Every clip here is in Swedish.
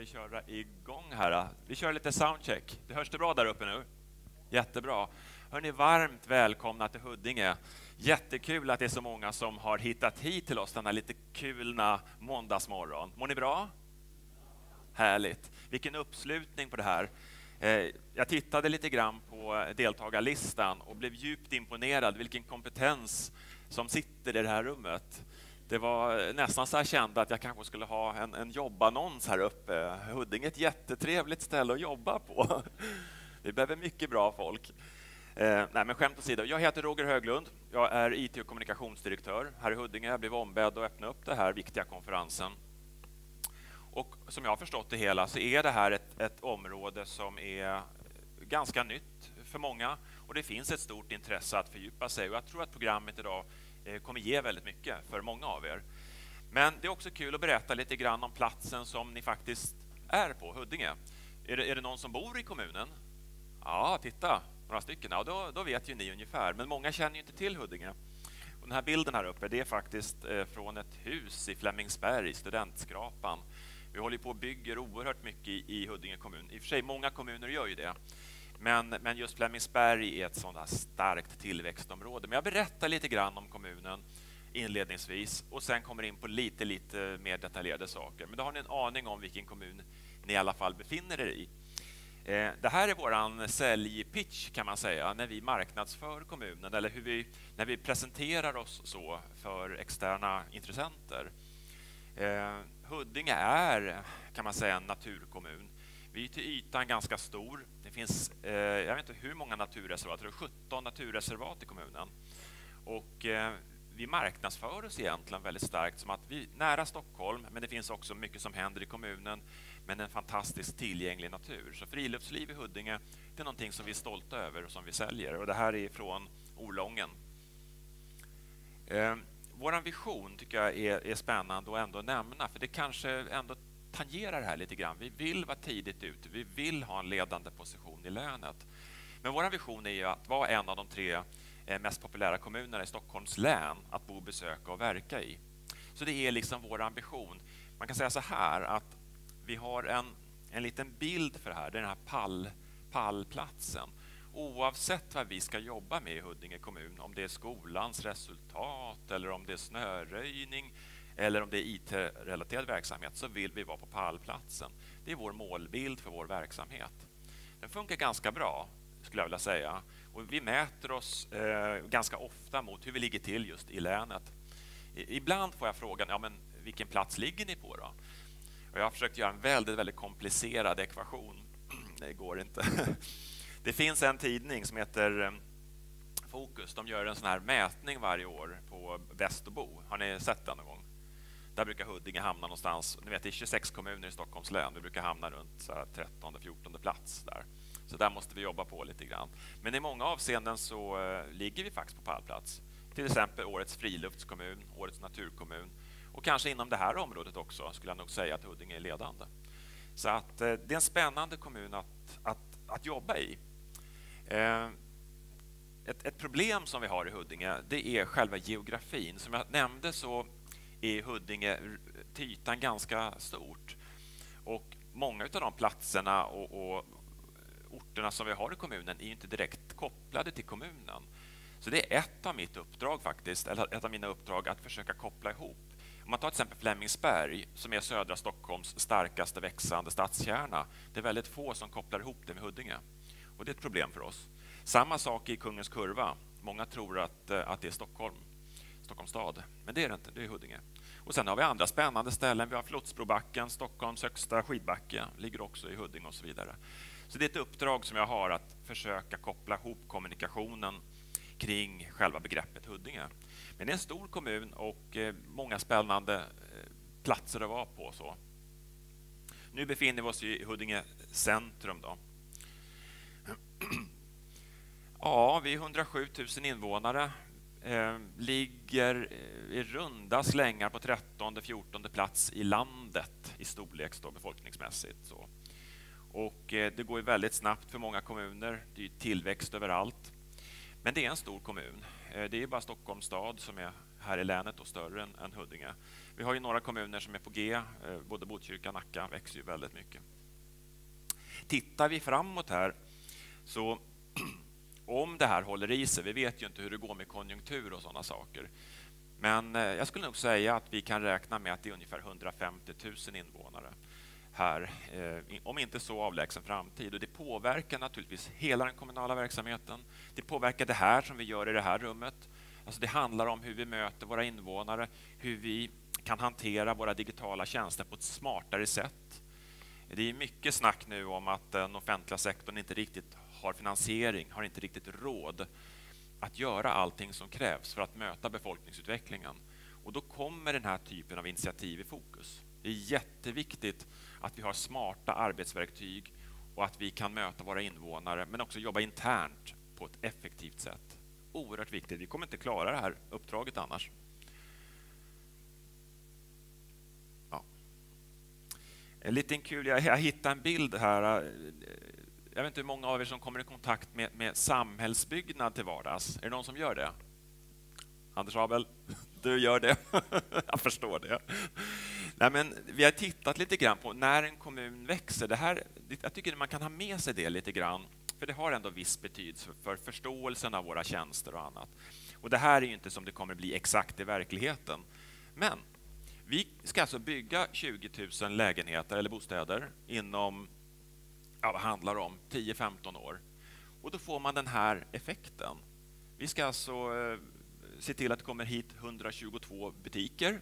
vi köra igång här. Vi kör lite soundcheck. Det hörs det bra där uppe nu? Jättebra. Hörrni, varmt välkomna till Huddinge. Jättekul att det är så många som har hittat hit till oss den här lite kulna måndagsmorgon. Mår ni bra? Härligt. Vilken uppslutning på det här. Jag tittade lite grann på deltagarlistan och blev djupt imponerad vilken kompetens som sitter i det här rummet. Det var nästan så här känt att jag kanske skulle ha en jobbannons här uppe. Huddinge är ett jättetrevligt ställe att jobba på. Vi behöver mycket bra folk. Nej, men skämt åsido. Jag heter Roger Höglund. Jag är IT- och kommunikationsdirektör här i Huddinge. Jag blev ombedd att öppna upp den här viktiga konferensen. Och som jag har förstått det hela så är det här ett område som är ganska nytt för många. Och det finns ett stort intresse att fördjupa sig. Och jag tror att programmet idag kommer ge väldigt mycket för många av er. Men det är också kul att berätta lite grann om platsen som ni faktiskt är på, Huddinge. Är det någon som bor i kommunen? Ja, titta, några stycken. Ja, då vet ju ni ungefär. Men många känner ju inte till Huddinge. Och den här bilden här uppe, det är faktiskt från ett hus i Flemingsberg, Studentskrapan. Vi håller på och bygger oerhört mycket i Huddinge kommun. I och för sig, många kommuner gör ju det. Men just Flemingsberg är ett sådant här starkt tillväxtområde. Men jag berättar lite grann om kommunen inledningsvis och sen kommer in på lite mer detaljerade saker. Men då har ni en aning om vilken kommun ni i alla fall befinner er i. Det här är våran säljpitch kan man säga när vi marknadsför kommunen eller när vi presenterar oss så för externa intressenter. Huddinge är kan man säga en naturkommun. Vi är till ytan ganska stor. Det finns, jag vet inte hur många naturreservat, det är 17 naturreservat i kommunen. Och vi marknadsför oss egentligen väldigt starkt som att vi är nära Stockholm, men det finns också mycket som händer i kommunen, men en fantastiskt tillgänglig natur. Så friluftsliv i Huddinge, det är någonting som vi är stolta över och som vi säljer. Och det här är från Orlången. Vår vision tycker jag är spännande att ändå nämna, för det kanske ändå tangerar det här lite grann. Vi vill vara tidigt ute, vi vill ha en ledande position i länet. Men vår vision är ju att vara en av de 3 mest populära kommunerna i Stockholms län att bo, besöka och verka i. Så det är liksom vår ambition. Man kan säga så här att vi har en liten bild för det här, det är den här pallplatsen. Oavsett vad vi ska jobba med i Huddinge kommun, om det är skolans resultat eller om det är snöröjning eller om det är IT-relaterad verksamhet, så vill vi vara på pallplatsen. Det är vår målbild för vår verksamhet. Den funkar ganska bra, skulle jag vilja säga. Och vi mäter oss ganska ofta mot hur vi ligger till just i länet. Ibland får jag frågan, ja men vilken plats ligger ni på då? Och jag har försökt göra en väldigt komplicerad ekvation. Det går inte. Det finns en tidning som heter Fokus. De gör en sån här mätning varje år på Västerbo. Har ni sett den någon gång? Där brukar Huddinge hamna någonstans. Ni vet, det är 26 kommuner i Stockholms län. Vi brukar hamna runt 13-14 plats där. Så där måste vi jobba på lite grann. Men i många avseenden så ligger vi faktiskt på pallplats. Till exempel årets friluftskommun, årets naturkommun. Och kanske inom det här området också skulle jag nog säga att Huddinge är ledande. Så att det är en spännande kommun att jobba i. Ett problem som vi har i Huddinge, det är själva geografin. Som jag nämnde så är Huddinge till ytan ganska stort. Och många av de platserna och orterna som vi har i kommunen är inte direkt kopplade till kommunen. Så det är ett av mitt uppdrag faktiskt, eller ett av mina uppdrag att försöka koppla ihop. Om man tar till exempel Flemingsberg som är södra Stockholms starkaste växande stadskärna. Det är väldigt få som kopplar ihop det med Huddinge. Och det är ett problem för oss. Samma sak i Kungens Kurva. Många tror att det är Stockholms stad. Men det är det inte, det är Huddinge. Och sen har vi andra spännande ställen. Vi har Flotsbrobacken, Stockholms högsta skidbacke. Ligger också i Huddinge och så vidare. Så det är ett uppdrag som jag har att försöka koppla ihop kommunikationen kring själva begreppet Huddinge. Men det är en stor kommun och många spännande platser att vara på. Så. Nu befinner vi oss i Huddinge centrum då. Ja, vi är 107 000 invånare. Ligger i runda slängar på 13-14 plats i landet i storlek då, befolkningsmässigt. Så. Och det går ju väldigt snabbt för många kommuner. Det är tillväxt överallt. Men det är en stor kommun. Det är bara Stockholms stad som är här i länet och större än Huddinge. Vi har ju några kommuner som är på G, både Botkyrka och Nacka växer ju väldigt mycket. Tittar vi framåt här, så om det här håller i sig, vi vet ju inte hur det går med konjunktur och sådana saker, men jag skulle nog säga att vi kan räkna med att det är ungefär 150 000 invånare här, om inte så avlägsen framtid. Och det påverkar naturligtvis hela den kommunala verksamheten. Det påverkar det här som vi gör i det här rummet. Alltså det handlar om hur vi möter våra invånare, hur vi kan hantera våra digitala tjänster på ett smartare sätt. Det är mycket snack nu om att den offentliga sektorn inte riktigt har finansiering, har inte riktigt råd att göra allting som krävs för att möta befolkningsutvecklingen. Och då kommer den här typen av initiativ i fokus. Det är jätteviktigt att vi har smarta arbetsverktyg och att vi kan möta våra invånare, men också jobba internt på ett effektivt sätt. Oerhört viktigt. Vi kommer inte klara det här uppdraget annars. Ja. En liten kul, jag hittade en bild här. Jag vet inte hur många av er som kommer i kontakt med samhällsbyggnad till vardags. Är det någon som gör det? Anders Abel, du gör det. Jag förstår det. Nej, men vi har tittat lite grann på när en kommun växer. Det här, jag tycker man kan ha med sig det lite grann, för det har ändå viss betydelse för förståelsen av våra tjänster och annat. Och det här är ju inte som det kommer bli exakt i verkligheten. Men vi ska alltså bygga 20 000 lägenheter eller bostäder inom, vad handlar det om, 10-15 år. Och då får man den här effekten. Vi ska alltså se till att det kommer hit 122 butiker.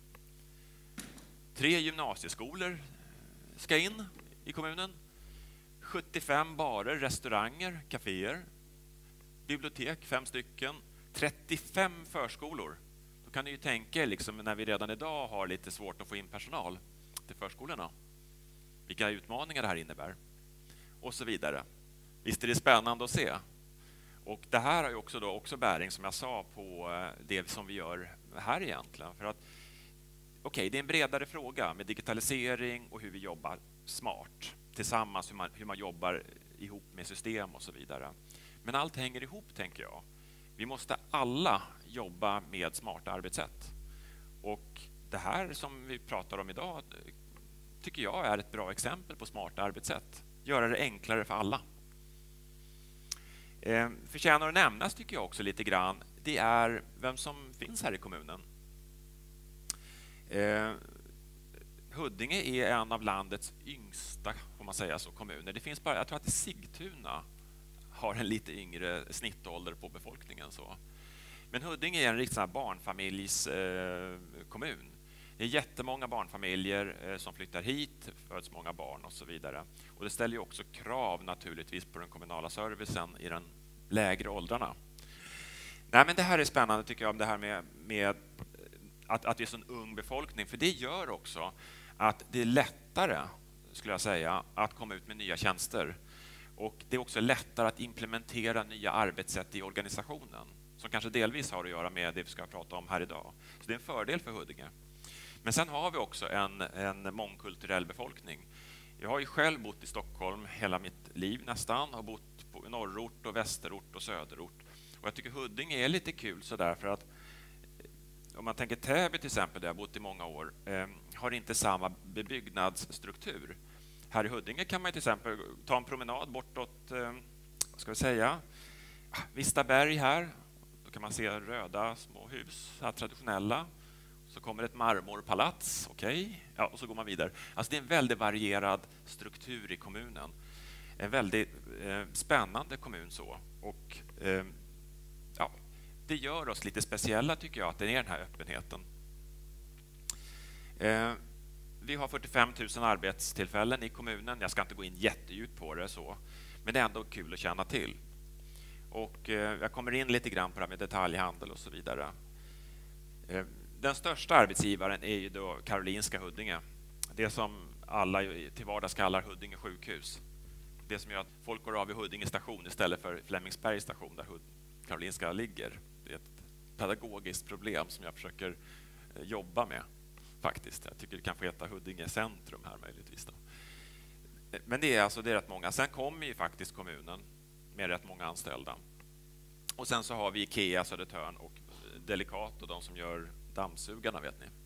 3 gymnasieskolor ska in i kommunen. 75 barer, restauranger, kaféer. Bibliotek, 5 stycken. 35 förskolor. Då kan ni ju tänka liksom, när vi redan idag har lite svårt att få in personal till förskolorna. Vilka utmaningar det här innebär. Och så vidare. Visst är det spännande att se. Och det här har ju också bäring, som jag sa, på det som vi gör här egentligen. För att det är en bredare fråga med digitalisering och hur vi jobbar smart tillsammans, hur man jobbar ihop med system och så vidare. Men allt hänger ihop, tänker jag. Vi måste alla jobba med smarta arbetssätt. Och det här som vi pratar om idag tycker jag är ett bra exempel på smarta arbetssätt. Göra det enklare för alla. Förtjänar att nämnas, tycker jag också lite grann, det är vem som finns här i kommunen. Huddinge är en av landets yngsta, får man säga så, kommuner. Det finns bara, jag tror att Sigtuna har en lite yngre snittålder på befolkningen så. Men Huddinge är en riktig barnfamiljskommun. Det är jättemånga barnfamiljer som flyttar hit, föds många barn och så vidare. Och det ställer ju också krav naturligtvis på den kommunala servicen i den lägre åldrarna. Nej, men det här är spännande, tycker jag, om det här med att vi är så en ung befolkning. För det gör också att det är lättare, skulle jag säga, att komma ut med nya tjänster. Och det är också lättare att implementera nya arbetssätt i organisationen, som kanske delvis har att göra med det vi ska prata om här idag. Så det är en fördel för Huddinge. Men sen har vi också en mångkulturell befolkning. Jag har ju själv bott i Stockholm hela mitt liv nästan, och bott på norrort och västerort och söderort. Och jag tycker Huddinge är lite kul så där, för att om man tänker Täby till exempel, där jag bott i många år, har inte samma bebyggnadsstruktur. Här i Huddinge kan man till exempel ta en promenad bortåt, vad ska vi säga, Vistaberg här. Då kan man se röda små hus, här traditionella. Så kommer ett marmorpalats, ja, och så går man vidare. Alltså det är en väldigt varierad struktur i kommunen. En väldigt spännande kommun så. Och ja, det gör oss lite speciella, tycker jag, att det är den här öppenheten. Vi har 45 000 arbetstillfällen i kommunen. Jag ska inte gå in jättedjupt på det så, men det är ändå kul att känna till. Och jag kommer in lite grann på det här med detaljhandel och så vidare. Den största arbetsgivaren är ju då Karolinska Huddinge. Det som alla till vardags kallar Huddinge sjukhus. Det som gör att folk går av i Huddinge station istället för Flemingsbergs station där Karolinska ligger. Det är ett pedagogiskt problem som jag försöker jobba med faktiskt. Jag tycker det kan få heta Huddinge centrum här möjligtvis då. Men det är rätt många. Sen kommer ju faktiskt kommunen med rätt många anställda. Och sen så har vi Ikea, Södertörn och Delicato, de som gör dammsugarna, vet ni.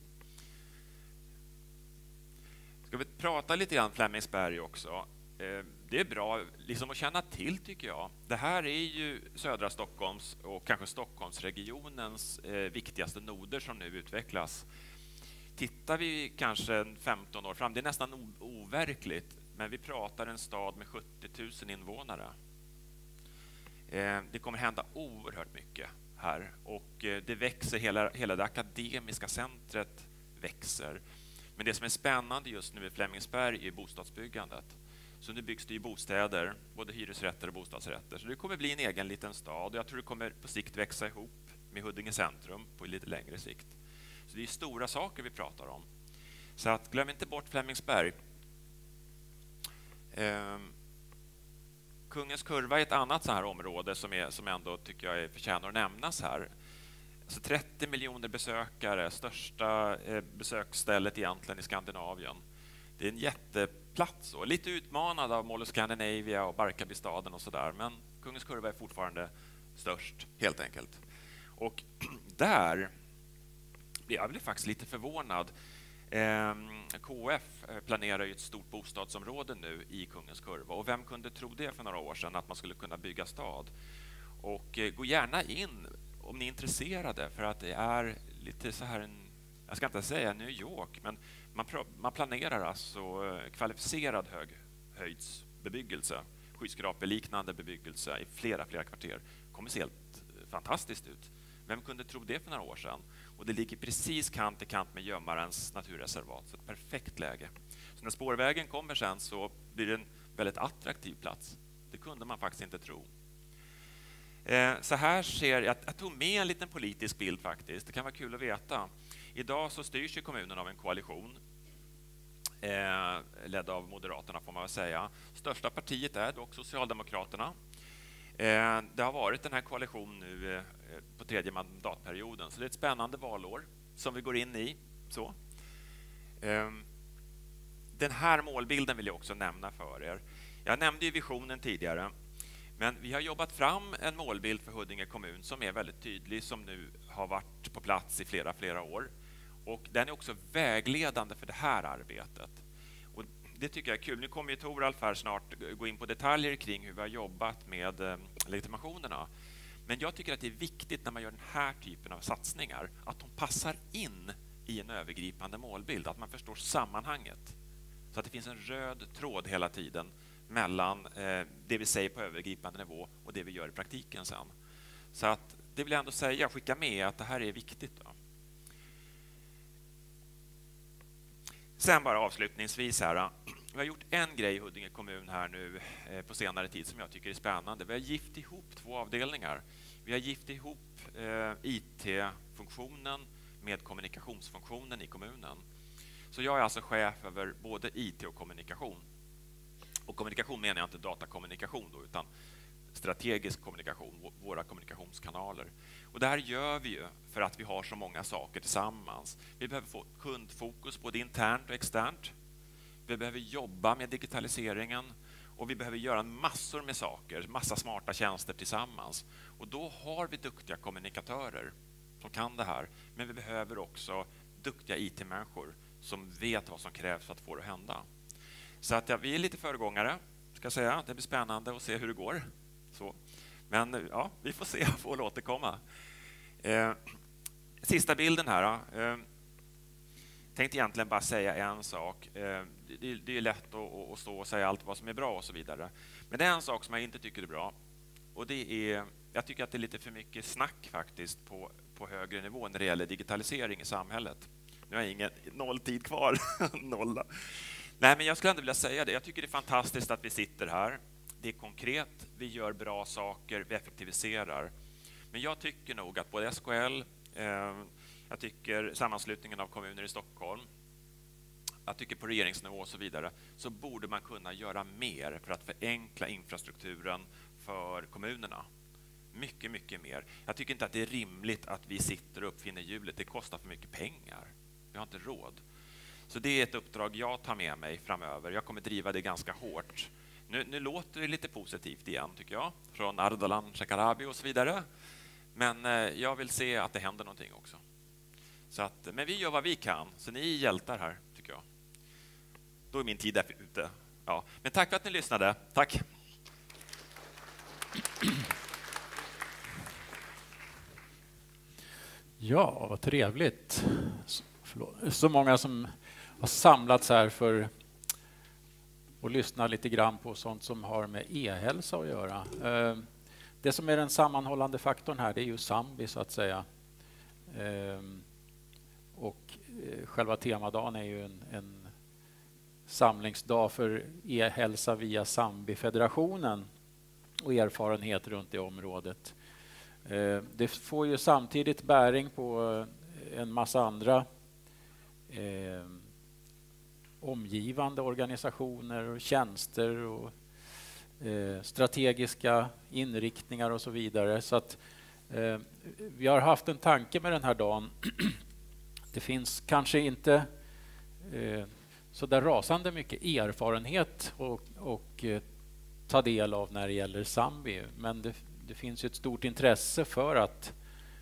Ska vi prata lite grann Flemingsberg också? Det är bra liksom att känna till, tycker jag. Det här är ju södra Stockholms och kanske Stockholmsregionens viktigaste noder som nu utvecklas. Tittar vi kanske 15 år fram, det är nästan overkligt, men vi pratar en stad med 70 000 invånare. Det kommer hända oerhört mycket här, och det växer, hela det akademiska centret växer. Men det som är spännande just nu i Flemingsberg är bostadsbyggandet. Så nu byggs det ju bostäder, både hyresrätter och bostadsrätter. Så det kommer bli en egen liten stad, och jag tror det kommer på sikt växa ihop med Huddinge centrum på lite längre sikt. Så det är stora saker vi pratar om. Så att glöm inte bort Flemingsberg. Kungens kurva är ett annat så här område som ändå tycker jag förtjänar att nämnas här. Så 30 miljoner besökare, största besöksstället egentligen i Skandinavien. Det är en jätteplats och lite utmanad av Mall of Scandinavia och Barkarbystaden och sådär, men Kungens kurva är fortfarande störst, helt enkelt. Och där blir jag faktiskt lite förvånad. KF planerar ju ett stort bostadsområde nu i Kungens kurva, och vem kunde tro det för några år sedan, att man skulle kunna bygga stad? Och gå gärna in om ni är intresserade, för att det är lite så här jag ska inte säga New York, men man planerar alltså kvalificerad höghöjdsbebyggelse, skyskrapeliknande bebyggelse i flera kvarter. Det kommer se helt fantastiskt ut. Vem kunde tro det för några år sedan? Och det ligger precis kant i kant med Gömmarens naturreservat, så ett perfekt läge. Så när spårvägen kommer sen så blir det en väldigt attraktiv plats. Det kunde man faktiskt inte tro. Så här ser jag tog med en liten politisk bild faktiskt. Det kan vara kul att veta. Idag så styrs ju kommunen av en koalition ledd av Moderaterna, får man väl säga. Största partiet är dock Socialdemokraterna. Det har varit den här koalitionen nu på tredje mandatperioden, så det är ett spännande valår som vi går in i. Så. Den här målbilden vill jag också nämna för er. Jag nämnde ju visionen tidigare, men vi har jobbat fram en målbild för Huddinge kommun som är väldigt tydlig, som nu har varit på plats i flera år. Och den är också vägledande för det här arbetet. Och det tycker jag är kul. Nu kommer ju Toralf här snart gå in på detaljer kring hur vi har jobbat med legitimationerna. Men jag tycker att det är viktigt när man gör den här typen av satsningar att de passar in i en övergripande målbild, att man förstår sammanhanget. Så att det finns en röd tråd hela tiden mellan det vi säger på övergripande nivå och det vi gör i praktiken sen. Så att det vill jag ändå säga, skicka med att det här är viktigt då. Sen bara avslutningsvis här. Vi har gjort en grej i Huddinge kommun här nu på senare tid som jag tycker är spännande. Vi har gift ihop 2 avdelningar. Vi har gift ihop IT-funktionen med kommunikationsfunktionen i kommunen. Så jag är alltså chef över både IT och kommunikation. Och kommunikation menar jag inte datakommunikation då, utan strategisk kommunikation, våra kommunikationskanaler. Och det här gör vi ju för att vi har så många saker tillsammans. Vi behöver få kundfokus både internt och externt. Vi behöver jobba med digitaliseringen och vi behöver göra massor med saker, massa smarta tjänster tillsammans. Och då har vi duktiga kommunikatörer som kan det här, men vi behöver också duktiga IT-människor som vet vad som krävs för att få det att hända. Så att vi är lite föregångare, ska jag säga. Det blir spännande att se hur det går. Så. Men ja, vi får se, jag får återkomma. Sista bilden här. Tänkte egentligen bara säga en sak. Det är lätt att stå och säga allt vad som är bra och så vidare. Men det är en sak som jag inte tycker är bra. Och det är, jag tycker att det är lite för mycket snack faktiskt på högre nivå när det gäller digitalisering i samhället. Nu har jag ingen nolltid kvar. Nolla. Nej, men jag skulle ändå vilja säga det. Jag tycker det är fantastiskt att vi sitter här. Det är konkret, vi gör bra saker, vi effektiviserar. Men jag tycker nog att både SKL, jag tycker sammanslutningen av kommuner i Stockholm, jag tycker på regeringsnivå och så vidare, så borde man kunna göra mer för att förenkla infrastrukturen för kommunerna. Mycket, mycket mer. Jag tycker inte att det är rimligt att vi sitter och uppfinner hjulet. Det kostar för mycket pengar. Vi har inte råd. Så det är ett uppdrag jag tar med mig framöver. Jag kommer driva det ganska hårt. Nu låter det lite positivt igen, tycker jag. Från Ardalan Shekarabi och så vidare. Men jag vill se att det händer någonting också. Så att, men vi gör vad vi kan, så ni är hjältar här, tycker jag. Då är min tid där ute. Ja. Men tack för att ni lyssnade. Tack. Ja, vad trevligt. Så många som har samlats här för att lyssna lite grann på sånt som har med e-hälsa att göra. Det som är den sammanhållande faktorn här, det är ju Sambi så att säga. Och själva temadagen är ju en samlingsdag för e-hälsa via Sambi-federationen och erfarenhet runt det området. Det får ju samtidigt bäring på en massa andra omgivande organisationer och tjänster och strategiska inriktningar och så vidare. Så att vi har haft en tanke med den här dagen. Det finns kanske inte så där rasande mycket erfarenhet och ta del av när det gäller Sambi, men det finns ju ett stort intresse för att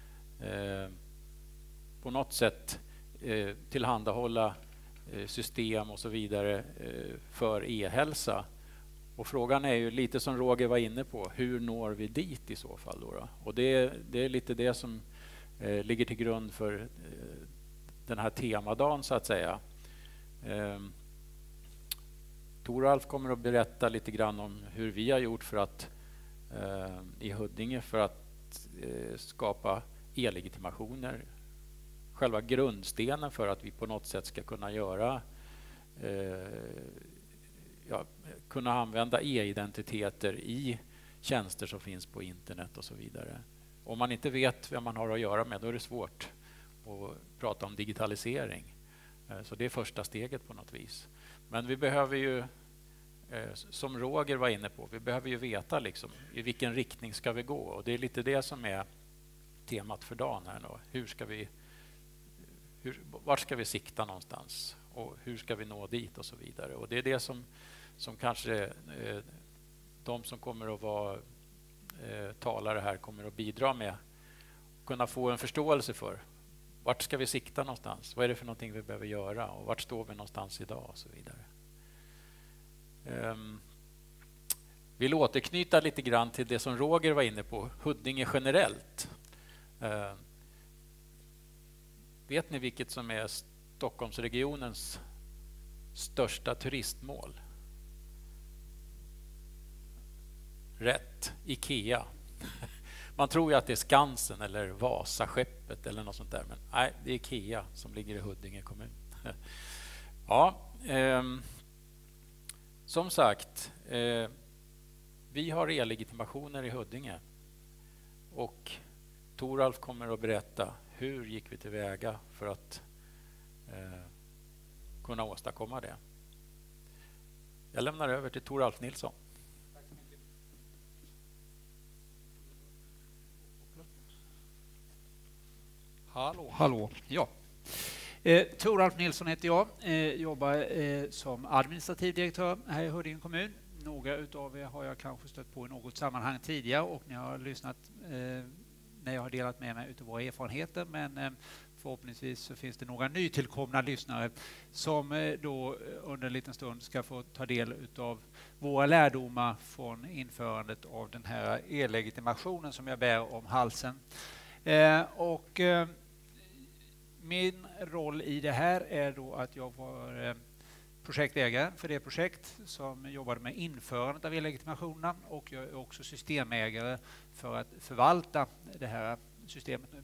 på något sätt tillhandahålla system och så vidare för e-hälsa. Och frågan är ju lite som Roger var inne på, hur når vi dit i så fall då? Och det är lite det som ligger till grund för den här temadagen så att säga. Toralf kommer att berätta lite grann om hur vi har gjort för att i Huddinge för att skapa e-legitimationer. Själva grundstenen för att vi på något sätt ska kunna göra kunna använda e-identiteter i tjänster som finns på internet och så vidare. Om man inte vet vem man har att göra med, då är det svårt att prata om digitalisering. Så det är första steget på något vis. Men vi behöver ju, som Roger var inne på, vi behöver ju veta liksom, i vilken riktning ska vi gå. Och det är lite det som är temat för dagen här då. Vart ska vi sikta någonstans? Och hur ska vi nå dit och så vidare. Och det är det som kanske de som kommer att vara talare här kommer att bidra med. Kunna få en förståelse för. Vart ska vi sikta någonstans? Vad är det för någonting vi behöver göra? Och vart står vi någonstans idag? Och så vidare. Vill återknyta lite grann till det som Roger var inne på. Huddinge generellt. Vet ni vilket som är Stockholmsregionens största turistmål? Rätt, IKEA. Man tror ju att det är Skansen eller Vasaskeppet eller något sånt där. Men nej, det är IKEA som ligger i Huddinge kommun. Ja, som sagt, vi har e-legitimationer i Huddinge. Och Toralf kommer att berätta hur gick vi tillväga för att kunna åstadkomma det. Jag lämnar över till Toralf Nilsson. Tack så mycket. Hallå. Ja. Toralf Nilsson heter jag. Jobbar som administrativ direktör här i Huddinge kommun. Några utav er har jag kanske stött på i något sammanhang tidigare och ni har lyssnat när jag har delat med mig utav våra erfarenheter, men förhoppningsvis så finns det några nytillkomna lyssnare som då under en liten stund ska få ta del utav våra lärdomar från införandet av den här e-legitimationen som jag bär om halsen. Min roll i det här är då att jag var projektägare för det projekt som jobbade med införandet av e-legitimationen, och jag är också systemägare för att förvalta det här systemet nu.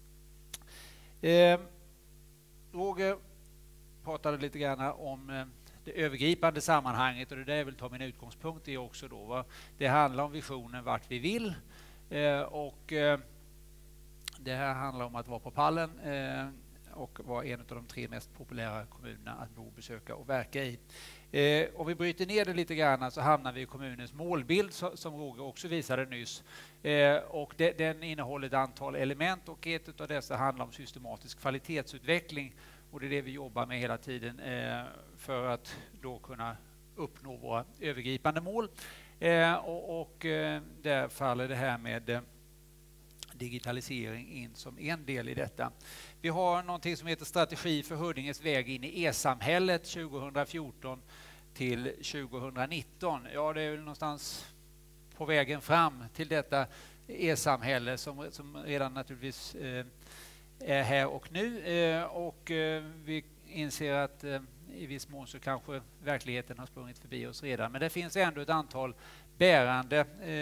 Roger pratade lite grann om det övergripande sammanhanget, och det där jag vill ta min utgångspunkt i också då. Det handlar om visionen vart vi vill, och det här handlar om att vara på pallen och vara en av de 3 mest populära kommunerna att bo, besöka och verka i. Om vi bryter ner det lite grann så hamnar vi i kommunens målbild som Roger också visade nyss. Och den innehåller ett antal element, och ett av dessa handlar om systematisk kvalitetsutveckling. Och det är det vi jobbar med hela tiden för att då kunna uppnå våra övergripande mål. Och där faller det här med digitalisering in som en del i detta. Vi har någonting som heter Strategi för Huddinges väg in i e-samhället 2014 till 2019. Ja, det är väl någonstans på vägen fram till detta e-samhälle som redan naturligtvis är här och nu. Och vi inser att i viss mån så kanske verkligheten har sprungit förbi oss redan. Men det finns ändå ett antal bärande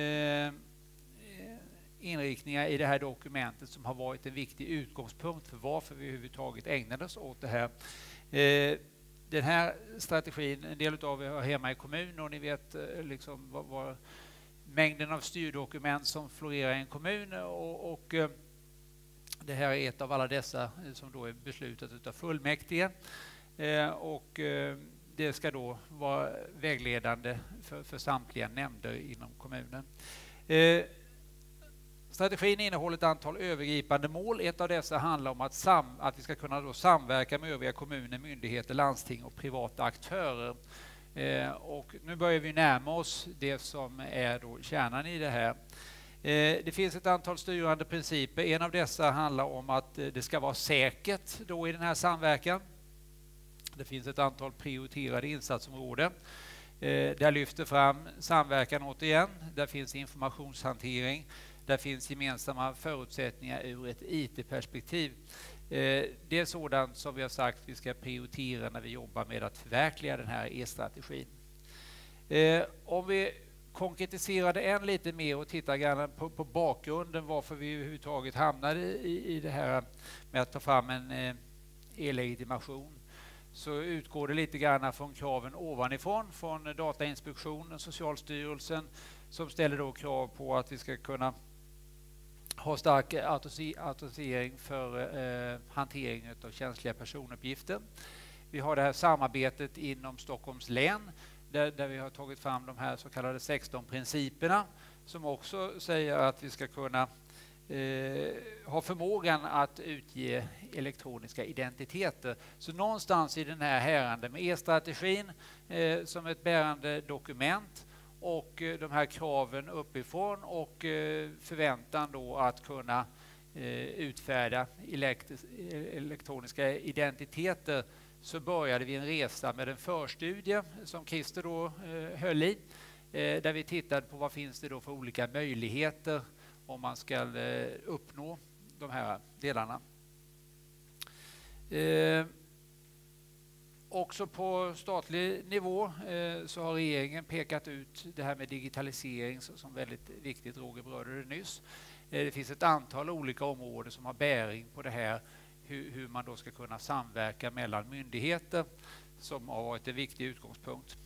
inriktningar i det här dokumentet som har varit en viktig utgångspunkt för varför vi överhuvudtaget ägnade oss åt det här. Den här strategin, en del av er har hemma i kommun och ni vet liksom vad mängden av styrdokument som florerar i en kommun och det här är ett av alla dessa som då är beslutat av fullmäktige och det ska då vara vägledande för samtliga nämnder inom kommunen. Strategin innehåller ett antal övergripande mål. Ett av dessa handlar om att vi ska kunna då samverka med övriga kommuner, myndigheter, landsting och privata aktörer. Och nu börjar vi närma oss det som är då kärnan i det här. Det finns ett antal styrande principer. En av dessa handlar om att det ska vara säkert då i den här samverkan. Det finns ett antal prioriterade insatsområden. Där lyfter fram samverkan återigen. Där finns informationshantering. Där finns gemensamma förutsättningar ur ett IT-perspektiv. Det är sådant som vi har sagt vi ska prioritera när vi jobbar med att förverkliga den här e-strategin. Om vi konkretiserar det än lite mer och tittar grann på bakgrunden varför vi överhuvudtaget hamnade i det här med att ta fram en e-legitimation, så utgår det lite grann från kraven ovanifrån, från Datainspektionen, Socialstyrelsen, som ställer då krav på att vi ska kunna ha stark autorisering för hantering av känsliga personuppgifter. Vi har det här samarbetet inom Stockholms län där vi har tagit fram de här så kallade 16 principerna som också säger att vi ska kunna ha förmågan att utge elektroniska identiteter. Så någonstans i den här härande med e-strategin som ett bärande dokument och de här kraven uppifrån och förväntan då att kunna utfärda elektroniska identiteter, så började vi en resa med en förstudie som Christer då höll i, där vi tittade på vad finns det då för olika möjligheter om man ska uppnå de här delarna. Också på statlig nivå så har regeringen pekat ut det här med digitalisering som väldigt viktigt. Roger berörde det nyss. Det finns ett antal olika områden som har bäring på det här, hur man då ska kunna samverka mellan myndigheter, som har varit en viktig utgångspunkt.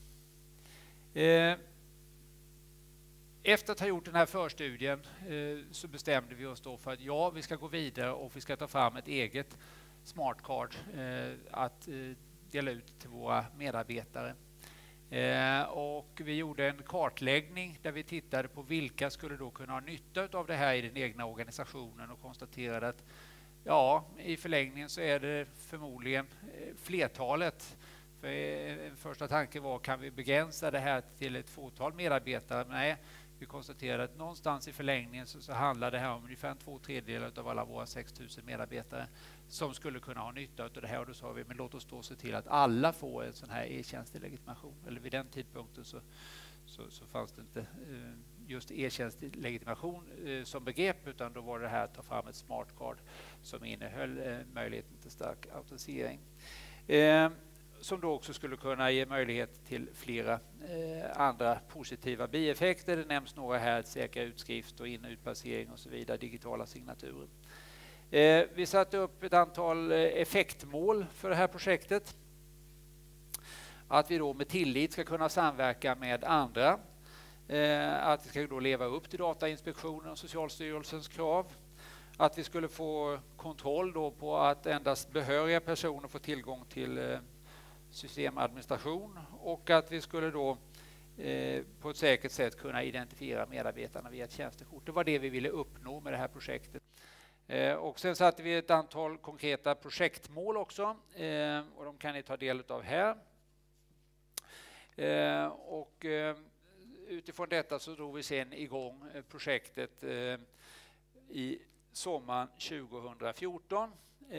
Efter att ha gjort den här förstudien så bestämde vi oss då för att vi ska gå vidare och vi ska ta fram ett eget smart card att dela ut till våra medarbetare. Och vi gjorde en kartläggning där vi tittade på vilka skulle då kunna ha nytta av det här i den egna organisationen och konstaterade att i förlängningen så är det förmodligen flertalet. För en första tanke var, kan vi begränsa det här till ett fåtal medarbetare? Nej, vi konstaterade att någonstans i förlängningen så handlar det här om ungefär 2/3 av alla våra 6 000 medarbetare som skulle kunna ha nytta av det här. Och då sa vi, men låt oss då se till att alla får en sån här e-tjänstelegitimation. Eller vid den tidpunkten så fanns det inte just e-tjänstelegitimation som begrepp, utan då var det här att ta fram ett smart card som innehöll möjligheten till stark autorisering. Som då också skulle kunna ge möjlighet till flera andra positiva bieffekter. Det nämns några här, säkra utskrift och in- och utpassering och så vidare, digitala signaturer. Vi satte upp ett antal effektmål för det här projektet. Att vi då med tillit ska kunna samverka med andra. Att vi ska då leva upp till Datainspektionen och Socialstyrelsens krav. Att vi skulle få kontroll då på att endast behöriga personer får tillgång till systemadministration och att vi skulle då på ett säkert sätt kunna identifiera medarbetarna via ett tjänstekort. Det var det vi ville uppnå med det här projektet. Och sen satte vi ett antal konkreta projektmål också och de kan ni ta del av här. Och utifrån detta så drog vi sen igång projektet i sommaren 2014.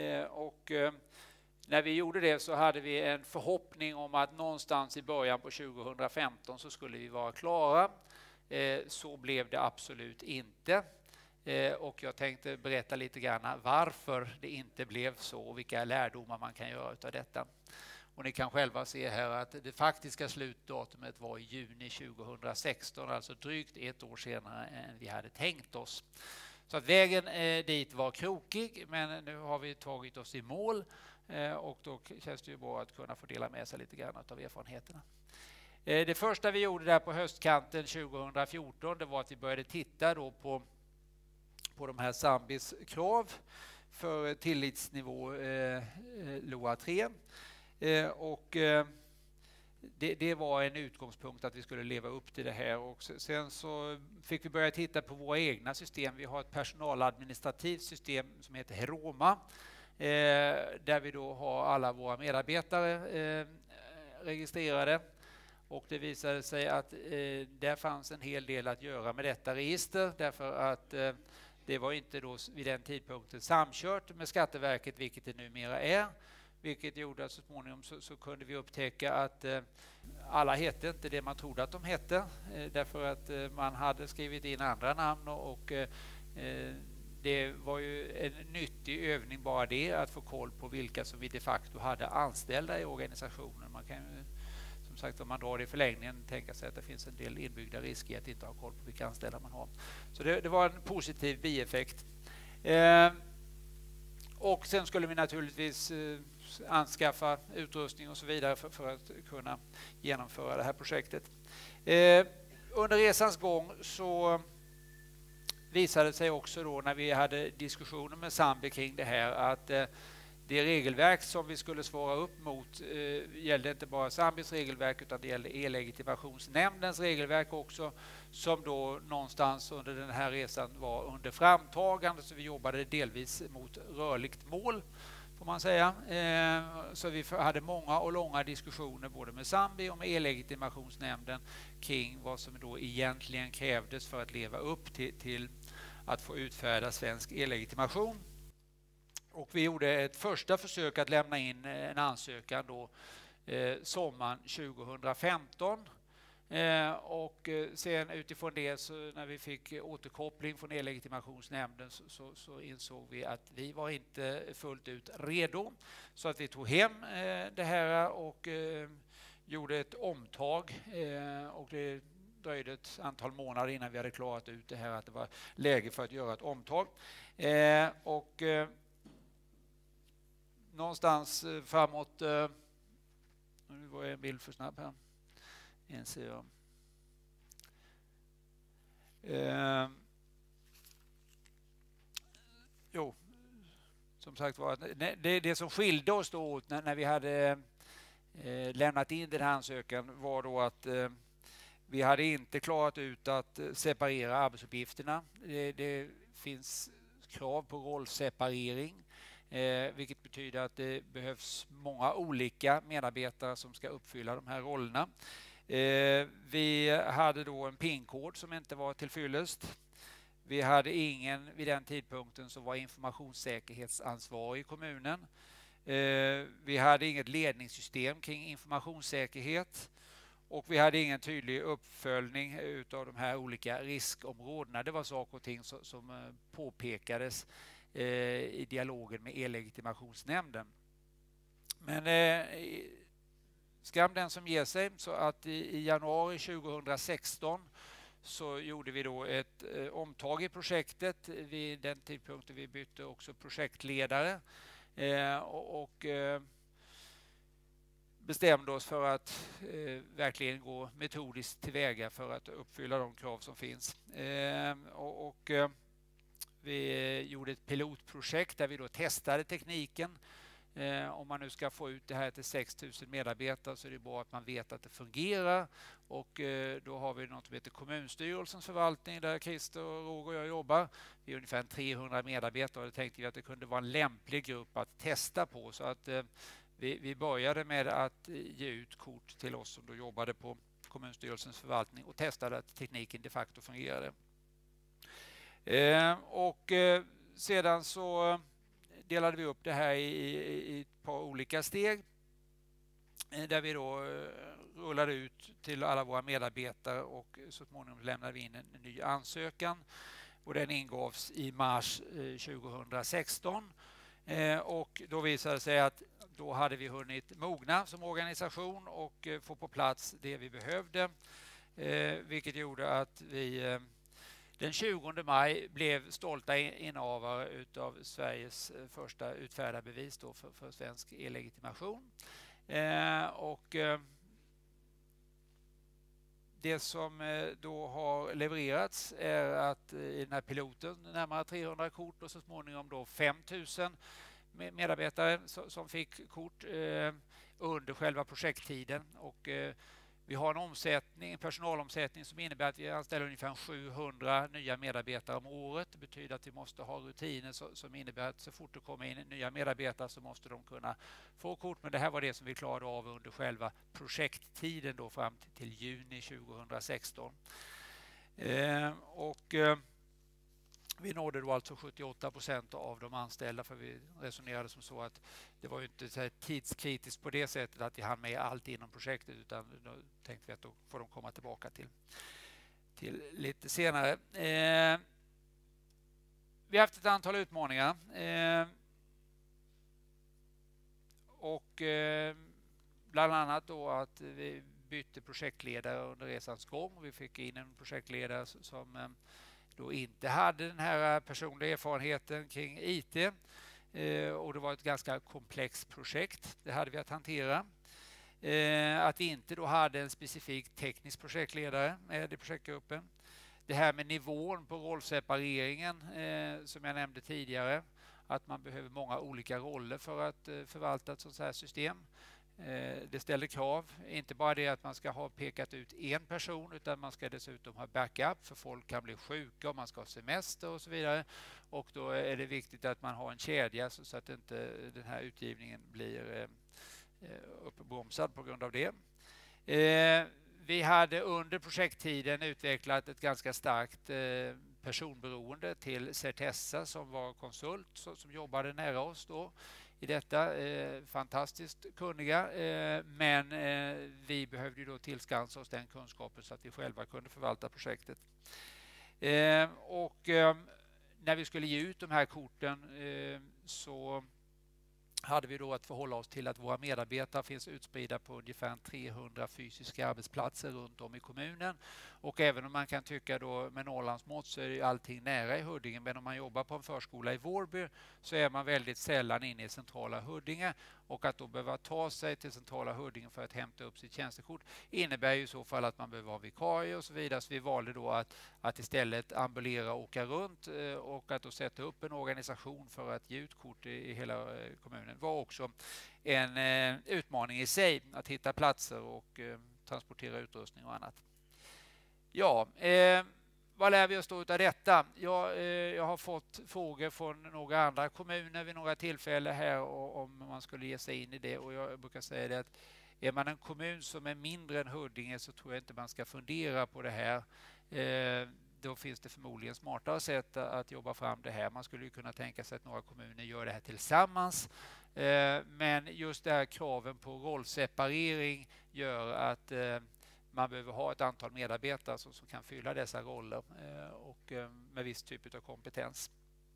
När vi gjorde det så hade vi en förhoppning om att någonstans i början på 2015 så skulle vi vara klara. Så blev det absolut inte. Och jag tänkte berätta lite grann varför det inte blev så och vilka lärdomar man kan göra av detta. Och ni kan själva se här att det faktiska slutdatumet var i juni 2016, alltså drygt ett år senare än vi hade tänkt oss. Så att vägen dit var krokig, men nu har vi tagit oss i mål och då känns det ju bra att kunna få dela med sig lite grann av erfarenheterna. Det första vi gjorde där på höstkanten 2014, det var att vi började titta då på de här Zambis krav för tillitsnivå LOA 3. Och det var en utgångspunkt att vi skulle leva upp till det här. Och sen så fick vi börja titta på våra egna system. Vi har ett personaladministrativt system som heter Heroma, där vi då har alla våra medarbetare registrerade. Och det visade sig att där fanns en hel del att göra med detta register, därför att det var inte då vid den tidpunkten samkört med Skatteverket, vilket det numera är. Vilket gjorde att så småningom så kunde vi upptäcka att alla hette inte det man trodde att de hette, därför att man hade skrivit in andra namn och det var ju en nyttig övning bara det, att få koll på vilka som vi de facto hade anställda i organisationen. Man kan ju, som sagt, om man drar det i förlängningen, tänka sig att det finns en del inbyggda risker att inte ha koll på vilka anställda man har. Så det var en positiv bieffekt. Och sen skulle vi naturligtvis anskaffa utrustning och så vidare för att kunna genomföra det här projektet. Under resans gång så visade det sig också då, när vi hade diskussioner med Zambi kring det här, att det regelverk som vi skulle svara upp mot gällde inte bara Zambis regelverk, utan det gällde e-legitimationsnämndens regelverk också, som då någonstans under den här resan var under framtagande, så vi jobbade delvis mot rörligt mål, får man säga. Så vi hade många och långa diskussioner både med Zambi och med e-legitimationsnämnden kring vad som då egentligen krävdes för att leva upp till att få utfärda svensk e-legitimation. Och vi gjorde ett första försök att lämna in en ansökan då sommaren 2015. Och sen utifrån det, så när vi fick återkoppling från e-legitimationsnämnden så insåg vi att vi var inte fullt ut redo. Så att vi tog hem det här och gjorde ett omtag. Och det dröjde ett antal månader innan vi hade klarat ut det här, att det var läge för att göra ett omtag. Och någonstans framåt, nu var jag en bild för snabb här, som sagt var, det som skilde oss då åt när vi hade lämnat in den här ansökan var då att vi hade inte klarat ut att separera arbetsuppgifterna. Det finns krav på rollseparering, vilket betyder att det behövs många olika medarbetare som ska uppfylla de här rollerna. Vi hade då en PIN-kod som inte var tillfyllest. Vi hade ingen vid den tidpunkten som var informationssäkerhetsansvarig i kommunen. Vi hade inget ledningssystem kring informationssäkerhet. Och vi hade ingen tydlig uppföljning av de här olika riskområdena. Det var saker och ting som påpekades i dialogen med e-legitimationsnämnden. Men skam den som ger sig, så att i januari 2016 så gjorde vi då ett omtag i projektet. Vid den tidpunkten vi bytte också projektledare och bestämde oss för att verkligen gå metodiskt tillväga för att uppfylla de krav som finns. Vi gjorde ett pilotprojekt där vi då testade tekniken. Om man nu ska få ut det här till 6 000 medarbetare så är det bra att man vet att det fungerar. Och då har vi något som heter kommunstyrelsens förvaltning, där Christer och Roger och jag jobbar. Vi är ungefär 300 medarbetare och det tänkte vi att det kunde vara en lämplig grupp att testa på. Så att vi började med att ge ut kort till oss som då jobbade på kommunstyrelsens förvaltning och testade att tekniken de facto fungerade. Och Sedan så delade vi upp det här i ett par olika steg där vi då rullade ut till alla våra medarbetare och så småningom lämnade vi in en ny ansökan och den ingavs i mars 2016 och då visade det sig att då hade vi hunnit mogna som organisation och få på plats det vi behövde, vilket gjorde att vi den 20 maj blev stolta innehavare utav Sveriges första utfärdade bevis då för svensk e-legitimation. Och det som då har levererats är att i den här piloten närmare 300 kort och så småningom då 5000 medarbetare som fick kort under själva projekttiden. Och vi har en personalomsättning som innebär att vi anställer ungefär 700 nya medarbetare om året. Det betyder att vi måste ha rutiner som innebär att så fort det kommer in nya medarbetare så måste de kunna få kort. Men det här var det som vi klarade av under själva projekttiden då fram till juni 2016. Vi nådde då alltså 78% av de anställda, för vi resonerade som så att det var ju inte så här tidskritiskt på det sättet att vi hann med allt inom projektet, utan då tänkte vi att då får de komma tillbaka till lite senare. Vi har haft ett antal utmaningar och bland annat då att vi bytte projektledare under resans gång. Vi fick in en projektledare som då inte hade den här personliga erfarenheten kring IT och det var ett ganska komplext projekt. Det hade vi att hantera. Att vi inte då hade en specifik teknisk projektledare med i projektgruppen. Det här med nivån på rollsepareringen som jag nämnde tidigare. Att man behöver många olika roller för att förvalta ett sådant här system. Det ställer krav, inte bara det att man ska ha pekat ut en person, utan man ska dessutom ha backup, för folk kan bli sjuka och man ska ha semester och så vidare. Och då är det viktigt att man har en kedja så att inte den här utgivningen blir uppbromsad på grund av det. Vi hade under projekttiden utvecklat ett ganska starkt personberoende till Certessa som var konsult som jobbade nära oss då i detta. Fantastiskt kunniga, men vi behövde ju då tillskansa oss den kunskapen så att vi själva kunde förvalta projektet. Och när vi skulle ge ut de här korten så hade vi då att förhålla oss till att våra medarbetare finns utspridda på ungefär 300 fysiska arbetsplatser runt om i kommunen. Och även om man kan tycka då med Norrlandsmått så är ju allting nära i Huddinge, men om man jobbar på en förskola i Vårby så är man väldigt sällan inne i centrala Huddinge, och att då behöva ta sig till centrala Huddinge för att hämta upp sitt tjänstekort innebär ju i så fall att man behöver ha vikarie och så vidare. Så vi valde då att istället ambulera och åka runt och att då sätta upp en organisation för att ge ut kort i hela kommunen var också en utmaning i sig, att hitta platser och transportera utrustning och annat. Ja, vad lär vi oss då av detta? Jag har fått frågor från några andra kommuner vid några tillfällen här om man skulle ge sig in i det, och jag brukar säga det att är man en kommun som är mindre än Huddinge så tror jag inte man ska fundera på det här. Då finns det förmodligen smartare sätt att jobba fram det här. Man skulle ju kunna tänka sig att några kommuner gör det här tillsammans. Men just det här kraven på rollseparering gör att man behöver ha ett antal medarbetare som kan fylla dessa roller och med viss typ av kompetens.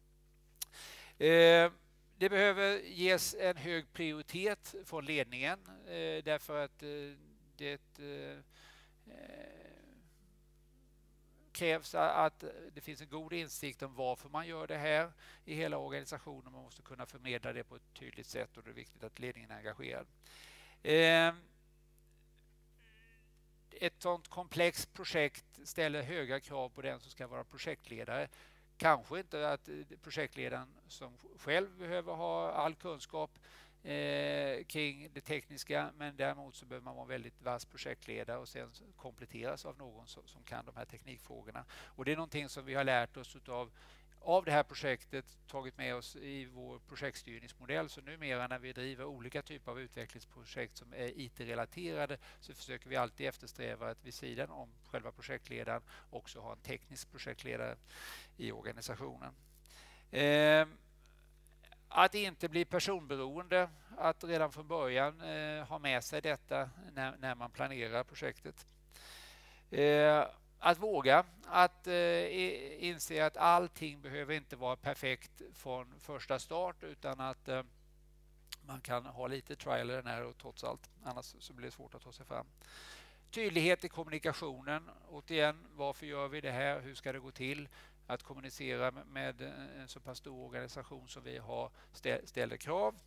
Det behöver ges en hög prioritet från ledningen därför att det krävs att det finns en god insikt om varför man gör det här i hela organisationen. Man måste kunna förmedla det på ett tydligt sätt och det är viktigt att ledningen är engagerad. Ett sådant komplext projekt ställer höga krav på den som ska vara projektledare. Kanske inte att projektledaren som själv behöver ha all kunskap kring det tekniska, men däremot så behöver man vara väldigt vass projektledare och sen kompletteras av någon som kan de här teknikfrågorna. Och det är någonting som vi har lärt oss av det här projektet, tagit med oss i vår projektstyrningsmodell. Så numera när vi driver olika typer av utvecklingsprojekt som är IT-relaterade så försöker vi alltid eftersträva att vid sidan om själva projektledaren också ha en teknisk projektledare i organisationen. Att inte bli personberoende, att redan från början ha med sig detta när man planerar projektet. Att våga, att inse att allting behöver inte vara perfekt från första start, utan att man kan ha lite trial and error trots allt, annars så blir det svårt att ta sig fram. Tydlighet i kommunikationen, återigen, varför gör vi det här, hur ska det gå till? Att kommunicera med en så pass stor organisation som vi har ställer krav.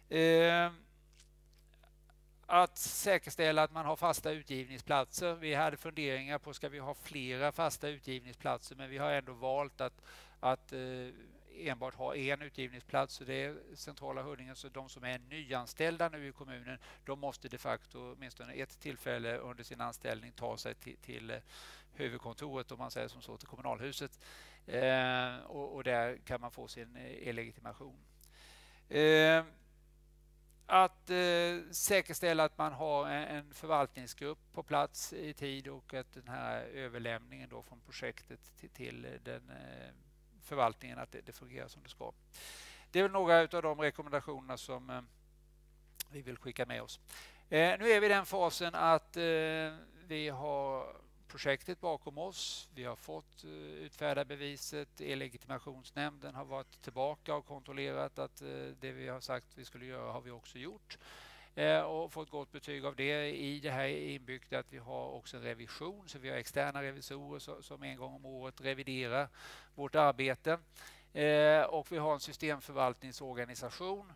Att säkerställa att man har fasta utgivningsplatser. Vi hade funderingar på ska vi ha flera fasta utgivningsplatser, men vi har ändå valt att enbart ha en utgivningsplats. Så det är centrala Huddinge, så de som är nyanställda nu i kommunen, de måste de facto åtminstone ett tillfälle under sin anställning ta sig till huvudkontoret, om man säger som så, till kommunalhuset. Och där kan man få sin e-legitimation. Att säkerställa att man har en förvaltningsgrupp på plats i tid och att den här överlämningen då från projektet till den förvaltningen, att det fungerar som det ska. Det är väl några av de rekommendationerna som vi vill skicka med oss. Nu är vi i den fasen att vi har projektet bakom oss. Vi har fått utfärda beviset. E-legitimationsnämnden har varit tillbaka och kontrollerat att det vi har sagt vi skulle göra har vi också gjort. Och fått gott betyg av det. I det här är inbyggt att vi har också en revision, så vi har externa revisorer som en gång om året reviderar vårt arbete. Och vi har en systemförvaltningsorganisation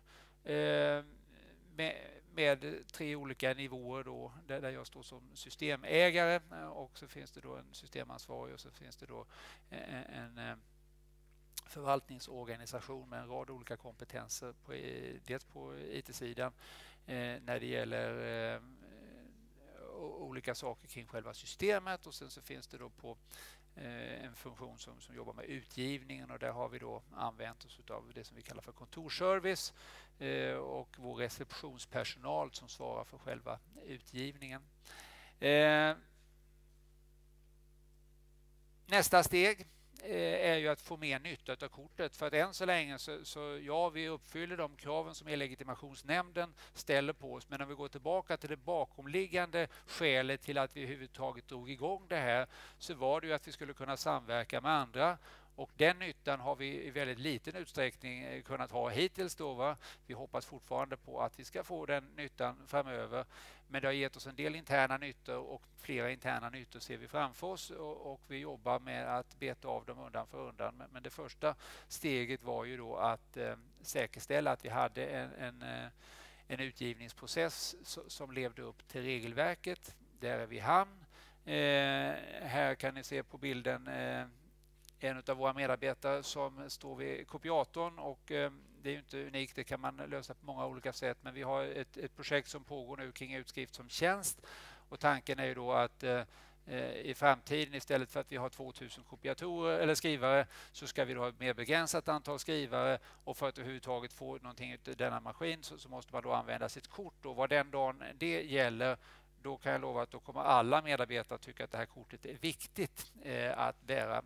med 3 olika nivåer då, där jag står som systemägare, och så finns det då en systemansvarig och så finns det då en förvaltningsorganisation med en rad olika kompetenser dels på IT-sidan när det gäller olika saker kring själva systemet, och sen så finns det då på en funktion som jobbar med utgivningen, och där har vi då använt oss av det som vi kallar för kontorsservice och vår receptionspersonal som svarar för själva utgivningen. Nästa steg är ju att få mer nytta av kortet, för att än så länge så ja, vi uppfyller de kraven som e-legitimationsnämnden ställer på oss, men om vi går tillbaka till det bakomliggande skälet till att vi överhuvudtaget drog igång det här, så var det ju att vi skulle kunna samverka med andra, och den nyttan har vi i väldigt liten utsträckning kunnat ha hittills då, va? Vi hoppas fortfarande på att vi ska få den nyttan framöver, men det har gett oss en del interna nyttor, och flera interna nyttor ser vi framför oss, och vi jobbar med att beta av dem undan för undan. Men det första steget var ju då att säkerställa att vi hade en utgivningsprocess som levde upp till regelverket. Där är vi i hamn. Här kan ni se på bilden en av våra medarbetare som står vid kopiatorn, och det är ju inte unikt, det kan man lösa på många olika sätt, men vi har ett projekt som pågår nu kring utskrift som tjänst, och tanken är ju då att i framtiden, istället för att vi har 2000 kopiatorer eller skrivare, så ska vi då ha ett mer begränsat antal skrivare, och för att överhuvudtaget få någonting ut av denna maskin så måste man då använda sitt kort, och vad den dagen det gäller, då kan jag lova att då kommer alla medarbetare tycka att det här kortet är viktigt att bära.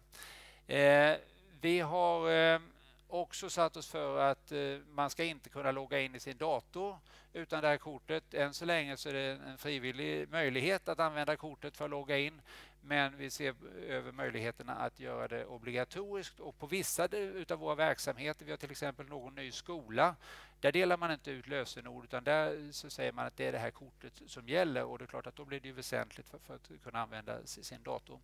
Vi har också satt oss för att man ska inte kunna logga in i sin dator utan det här kortet. Än så länge så är det en frivillig möjlighet att använda kortet för att logga in, men vi ser över möjligheterna att göra det obligatoriskt, och på vissa utav våra verksamheter, vi har till exempel någon ny skola, där delar man inte ut lösenord, utan där så säger man att det är det här kortet som gäller, och det är klart att då blir det ju väsentligt för att kunna använda sin dator.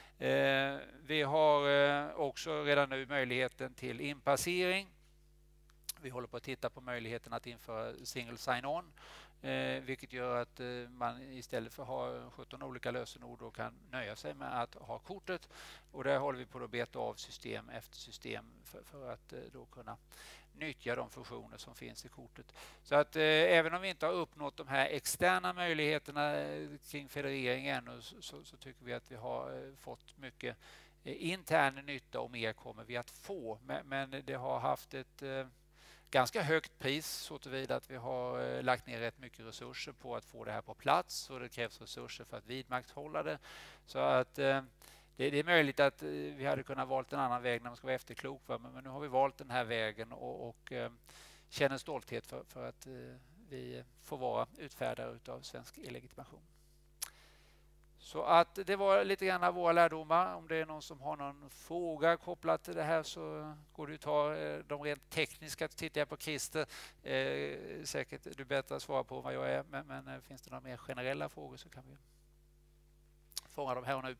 Vi har också redan nu möjligheten till inpassering. Vi håller på att titta på möjligheten att införa single sign-on, vilket gör att man istället för att ha 17 olika lösenord då kan nöja sig med att ha kortet, och där håller vi på att beta av system efter system för att då kunna nyttja de funktioner som finns i kortet. Så att även om vi inte har uppnått de här externa möjligheterna kring federering ännu, så tycker vi att vi har fått mycket intern nytta, och mer kommer vi att få, men det har haft ett ganska högt pris så tillvida att vi har lagt ner rätt mycket resurser på att få det här på plats, och det krävs resurser för att vidmakthålla det. Så att Det är möjligt att vi hade kunnat valt en annan väg när man ska vara efterklok. Va? Men nu har vi valt den här vägen och känner stolthet för att vi får vara utfärdare av svensk e-legitimation. Så att det var lite grann våra lärdomar. Om det är någon som har någon fråga kopplat till det här så går det att ta de rent tekniska. Tittar jag på Christer, säkert du bättre att svara på vad jag är. Men finns det några mer generella frågor så kan vi fånga dem här och nu.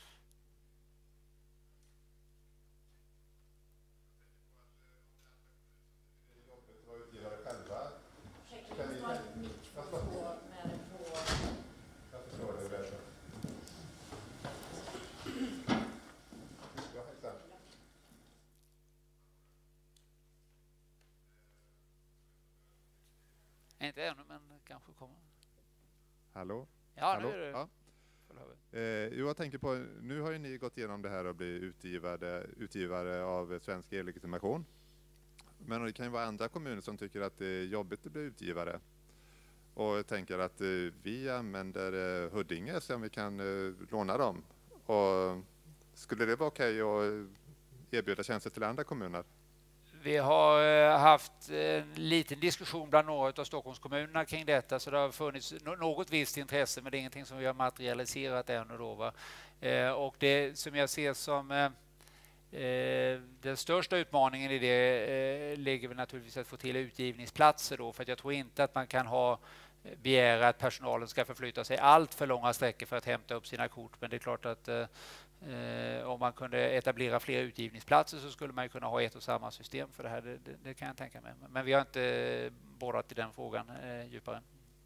Inte ännu, men kanske kommer. Hallå? Ja, Hallå? nu är det. Ja. Jag tänker på, nu har ju ni gått igenom det här och blivit utgivare av svensk e-legitimation. Men det kan ju vara andra kommuner som tycker att det är jobbigt att bli utgivare. Och tänker att vi använder Huddinge så om vi kan låna dem. Och skulle det vara okej att erbjuda tjänster till andra kommuner? Vi har haft en liten diskussion bland några av Stockholmskommunerna kring detta, så det har funnits något visst intresse, men det är ingenting som vi har materialiserat ännu då, va? Och det som jag ser som den största utmaningen i det ligger väl naturligtvis att få till utgivningsplatser då, för att jag tror inte att man kan begära att personalen ska förflytta sig allt för långa sträckor för att hämta upp sina kort, men det är klart att om man kunde etablera fler utgivningsplatser så skulle man ju kunna ha ett och samma system för det här. Det kan jag tänka mig. Men vi har inte borrat i den frågan djupare.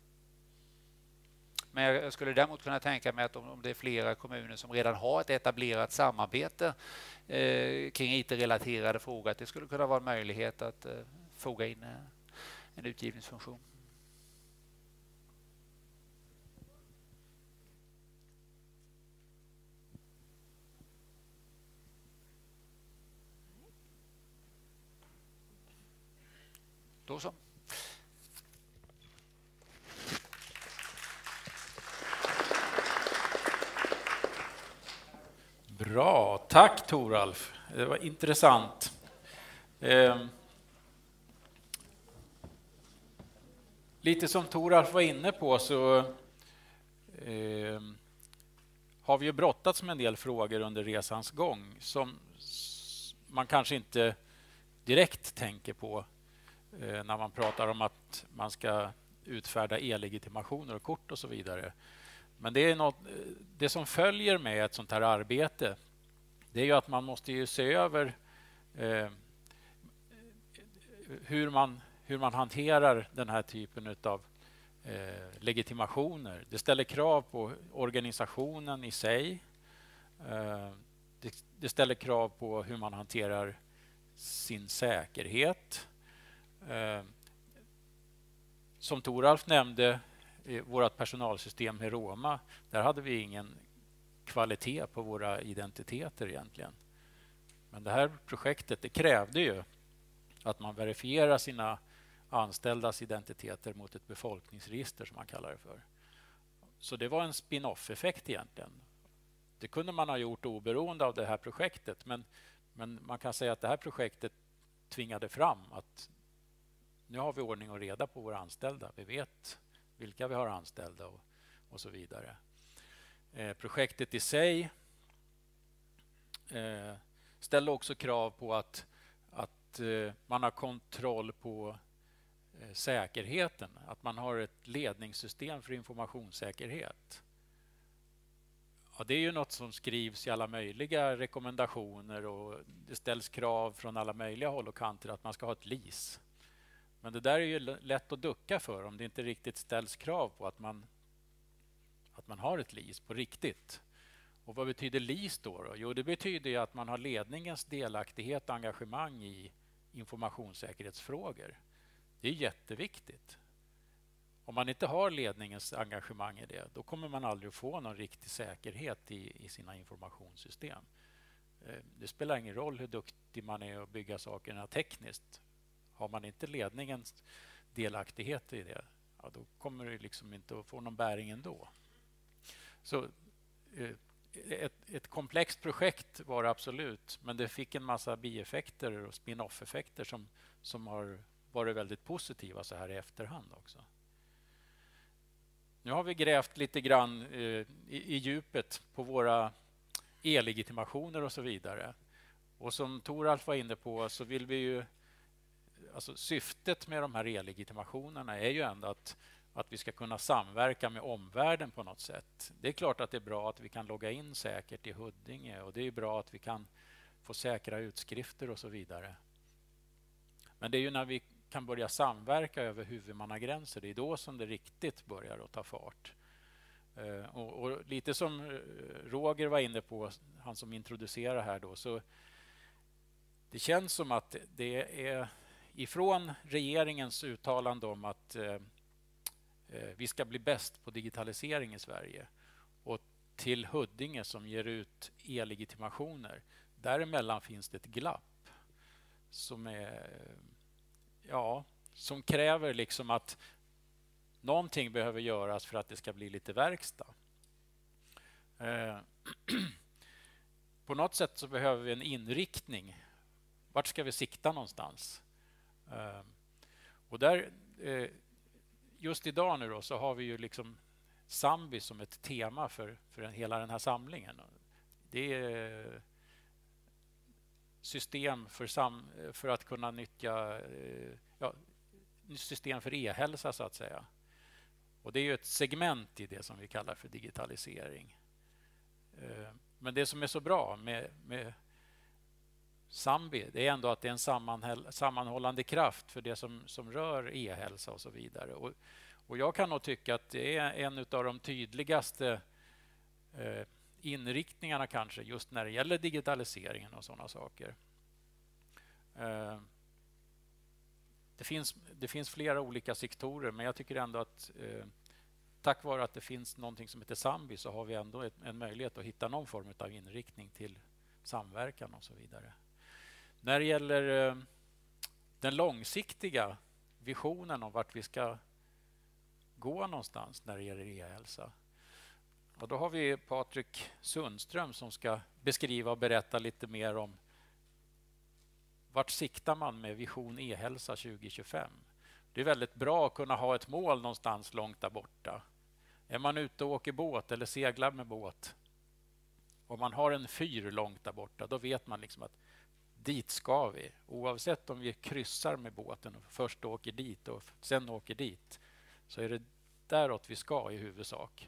Men jag skulle däremot kunna tänka mig att om det är flera kommuner som redan har ett etablerat samarbete kring IT-relaterade frågor, att det skulle kunna vara en möjlighet att foga in en utgivningsfunktion. Då så. Bra, tack Toralf. Det var intressant. Lite som Toralf var inne på så har vi ju brottats med en del frågor under resans gång som man kanske inte direkt tänker på när man pratar om att man ska utfärda e-legitimationer och kort och så vidare. Men det som följer med ett sånt här arbete, det är ju att man måste ju se över hur man hanterar den här typen av legitimationer. Det ställer krav på organisationen i sig. Det ställer krav på hur man hanterar sin säkerhet. Som Toralf nämnde, i vårt personalsystem i Roma, där hade vi ingen kvalitet på våra identiteter egentligen. Men det här projektet, det krävde ju att man verifierar sina anställdas identiteter mot ett befolkningsregister som man kallar det för. Så det var en spin-off-effekt egentligen. Det kunde man ha gjort oberoende av det här projektet, men man kan säga att det här projektet tvingade fram att nu har vi ordning och reda på våra anställda. Vi vet vilka vi har anställda och så vidare. Projektet i sig ställer också krav på att man har kontroll på säkerheten. Att man har ett ledningssystem för informationssäkerhet. Ja, det är ju något som skrivs i alla möjliga rekommendationer och det ställs krav från alla möjliga håll och kanter att man ska ha ett LIS. Men det där är ju lätt att ducka för om det inte riktigt ställs krav på att man har ett LIS på riktigt. Och vad betyder LIS då? Jo, det betyder ju att man har ledningens delaktighet och engagemang i informationssäkerhetsfrågor. Det är jätteviktigt. Om man inte har ledningens engagemang i det, då kommer man aldrig att få någon riktig säkerhet i sina informationssystem. Det spelar ingen roll hur duktig man är att bygga sakerna tekniskt. Har man inte ledningens delaktighet i det, ja, då kommer det liksom inte att få någon bäring ändå. Så ett komplext projekt var det absolut, men det fick en massa bieffekter och spin-off-effekter som har varit väldigt positiva så här i efterhand också. Nu har vi grävt lite grann i djupet på våra e-legitimationer och så vidare. Och som Toralf var inne på så vill vi ju... Alltså syftet med de här e-legitimationerna är ju ändå att vi ska kunna samverka med omvärlden på något sätt. Det är klart att det är bra att vi kan logga in säkert i Huddinge och det är bra att vi kan få säkra utskrifter och så vidare. Men det är ju när vi kan börja samverka över huvudmannagränser, det är då som det riktigt börjar att ta fart. Och lite som Roger var inne på, han som introducerar här då, så det känns som att det är ifrån regeringens uttalande om att vi ska bli bäst på digitalisering i Sverige och till Huddinge som ger ut e-legitimationer. Däremellan finns det ett glapp som är som kräver liksom att någonting behöver göras för att det ska bli lite verkstad. På något sätt så behöver vi en inriktning. Vart ska vi sikta någonstans? Och där just idag nu då, så har vi ju liksom Zambi som ett tema för hela den här samlingen. Det är system för att kunna nyttja system för e-hälsa så att säga. Och det är ju ett segment i det som vi kallar för digitalisering. Men det som är så bra med Zambi, det är ändå att det är en sammanhållande kraft för det som rör e-hälsa och så vidare. Och jag kan nog tycka att det är en av de tydligaste inriktningarna kanske just när det gäller digitaliseringen och sådana saker. Det finns flera olika sektorer, men jag tycker ändå att tack vare att det finns någonting som heter Zambi så har vi ändå en möjlighet att hitta någon form av inriktning till samverkan och så vidare. När det gäller den långsiktiga visionen om vart vi ska gå någonstans när det gäller e-hälsa. Och då har vi Patrik Sundström som ska beskriva och berätta lite mer om vart siktar man med vision e-hälsa 2025. Det är väldigt bra att kunna ha ett mål någonstans långt där borta. Är man ute och åker båt eller seglar med båt, om man har en fyr långt där borta, då vet man liksom att dit ska vi. Oavsett om vi kryssar med båten och först åker dit och sen åker dit, så är det däråt vi ska i huvudsak.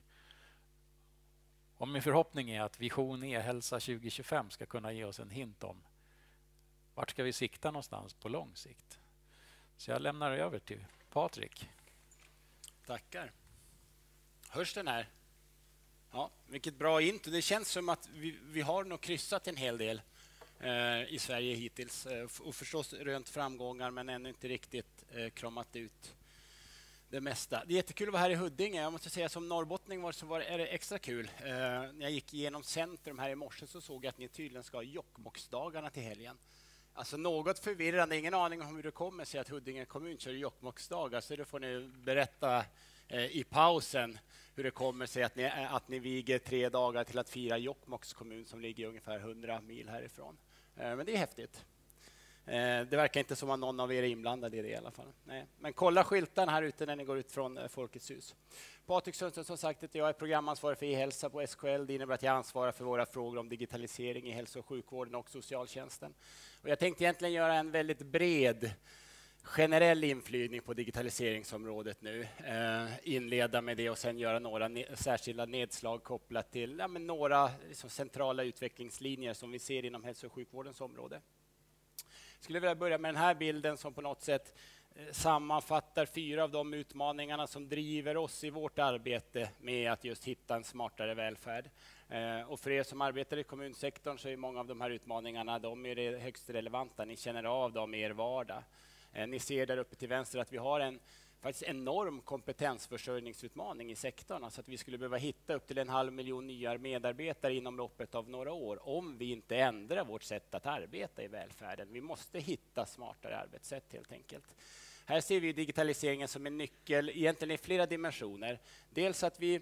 Och min förhoppning är att vision e-hälsa 2025 ska kunna ge oss en hint om vart ska vi sikta någonstans på lång sikt. Så jag lämnar över till Patrik. Tackar. Hörs den här? Ja, vilket bra intro. Det känns som att vi har nog kryssat en hel del i Sverige hittills och förstås rönt framgångar men ännu inte riktigt kramat ut det mesta. Det är jättekul att vara här i Huddinge. Jag måste säga som norrbottning är det extra kul. När jag gick igenom centrum här i morse så såg jag att ni tydligen ska ha Jokkmokksdagarna till helgen. Alltså något förvirrande, ingen aning om hur det kommer sig att Huddinge kommun kör Jokkmokksdagar, så det får ni berätta i pausen hur det kommer sig att ni viger 3 dagar till att fira Jokkmokks kommun som ligger ungefär 100 mil härifrån. Men det är häftigt. Det verkar inte som att någon av er är inblandad i det i alla fall. Nej. Men kolla skyltarna här ute när ni går ut från Folkets hus. Patrik Sundström, som sagt, att jag är programansvarig för e-hälsa på SKL. Det innebär att jag ansvarar för våra frågor om digitalisering i hälso- och sjukvården och socialtjänsten. Och jag tänkte egentligen göra en väldigt bred generell inflygning på digitaliseringsområdet nu. Inleda med det och sen göra några särskilda nedslag kopplat till några liksom centrala utvecklingslinjer som vi ser inom hälso- och sjukvårdens område. Jag skulle vilja börja med den här bilden som på något sätt sammanfattar 4 av de utmaningarna som driver oss i vårt arbete med att just hitta en smartare välfärd. Och för er som arbetar i kommunsektorn så är många av de här utmaningarna de är högst relevanta. Ni känner av dem i er vardag. Ni ser där uppe till vänster att vi har en faktiskt enorm kompetensförsörjningsutmaning i sektorn. Alltså att vi skulle behöva hitta upp till 500 000 nya medarbetare inom loppet av några år om vi inte ändrar vårt sätt att arbeta i välfärden. Vi måste hitta smartare arbetssätt helt enkelt. Här ser vi digitaliseringen som en nyckel egentligen i flera dimensioner. Dels att vi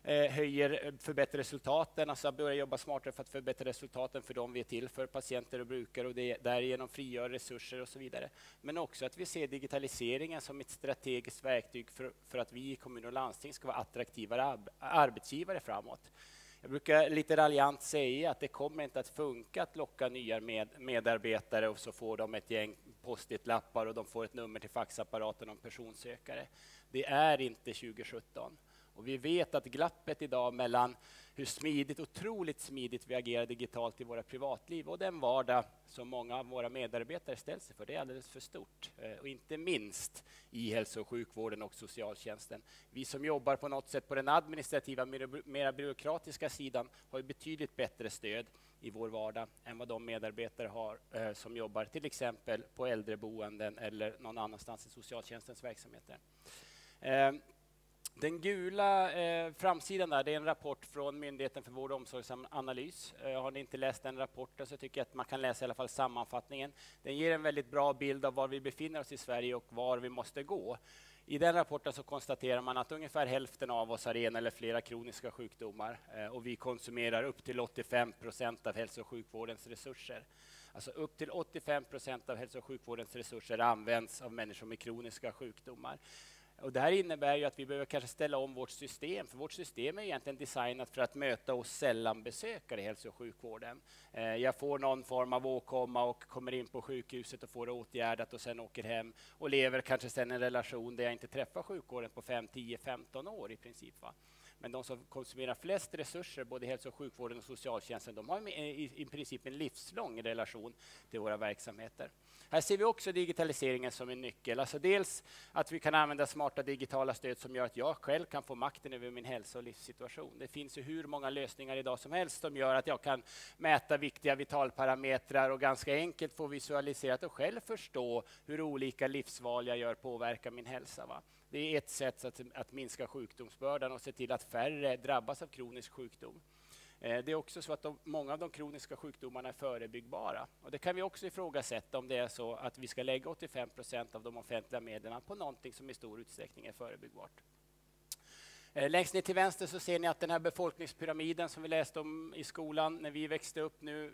förbättra resultaten, alltså börja jobba smartare för att förbättra resultaten för dem vi är till för, patienter och brukare, och det därigenom frigör resurser och så vidare. Men också att vi ser digitaliseringen som ett strategiskt verktyg för att vi i kommuner och landsting ska vara attraktivare arbetsgivare framåt. Jag brukar lite raljant säga att det kommer inte att funka att locka nya medarbetare och så får de ett gäng post-it-lappar och de får ett nummer till faxapparaten om personsökare. Det är inte 2017. Och vi vet att glappet idag mellan hur otroligt smidigt vi agerar digitalt i våra privatliv och den vardag som många av våra medarbetare ställs sig för, det är alldeles för stort. Och inte minst i hälso- och sjukvården och socialtjänsten. Vi som jobbar på något sätt på den administrativa, mer byråkratiska sidan har ju betydligt bättre stöd i vår vardag än vad de medarbetare har som jobbar till exempel på äldreboenden eller någon annanstans i socialtjänstens verksamheter. Den gula framsidan där, det är en rapport från Myndigheten för vård- och omsorgsanalys. Har ni inte läst den rapporten så tycker jag att man kan läsa i alla fall sammanfattningen. Den ger en väldigt bra bild av var vi befinner oss i Sverige och var vi måste gå. I den rapporten så konstaterar man att ungefär hälften av oss har en eller flera kroniska sjukdomar och vi konsumerar upp till 85% av hälso- och sjukvårdens resurser. Alltså upp till 85% av hälso- och sjukvårdens resurser används av människor med kroniska sjukdomar. Och det här innebär ju att vi behöver kanske ställa om vårt system, för vårt system är egentligen designat för att möta oss sällanbesökare i hälso- och sjukvården. Jag får någon form av åkomma och kommer in på sjukhuset och får det åtgärdat och sen åker hem och lever kanske sen en relation där jag inte träffar sjukvården på 5, 10, 15 år i princip. Va? Men de som konsumerar flest resurser, både i hälso- och sjukvården och socialtjänsten, de har i princip en livslång relation till våra verksamheter. Här ser vi också digitaliseringen som en nyckel. Alltså dels att vi kan använda smarta digitala stöd som gör att jag själv kan få makten över min hälsa och livssituation. Det finns ju hur många lösningar idag som helst som gör att jag kan mäta viktiga vitalparametrar och ganska enkelt få visualiserat och själv förstå hur olika livsval jag gör påverkar min hälsa. Va? Det är ett sätt att minska sjukdomsbördan och se till att färre drabbas av kronisk sjukdom. Det är också så att många av de kroniska sjukdomarna är förebyggbara. Och det kan vi också ifrågasätta om det är så att vi ska lägga 85% av de offentliga medlen på någonting som i stor utsträckning är förebyggbart. Längst ner till vänster så ser ni att den här befolkningspyramiden som vi läste om i skolan när vi växte upp nu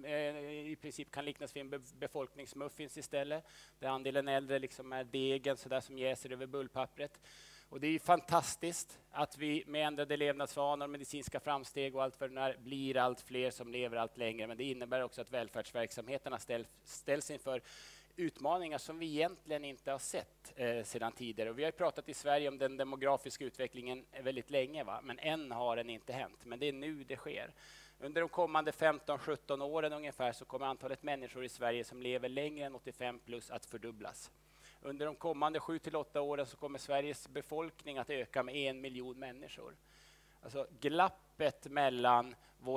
i princip kan liknas vid en befolkningsmuffins istället. Där andelen äldre liksom är degen så där som jäser över bullpappret. Och det är ju fantastiskt att vi med ändrade levnadsvanor, medicinska framsteg och allt vad det är blir allt fler som lever allt längre. Men det innebär också att välfärdsverksamheterna ställs inför utmaningar som vi egentligen inte har sett sedan tidigare. Och vi har pratat i Sverige om den demografiska utvecklingen väldigt länge, va? Men än har den inte hänt. Men det är nu det sker. Under de kommande 15-17 åren ungefär så kommer antalet människor i Sverige som lever längre än 85 plus att fördubblas. Under de kommande 7-8 åren så kommer Sveriges befolkning att öka med 1 miljon människor. Alltså glappet mellan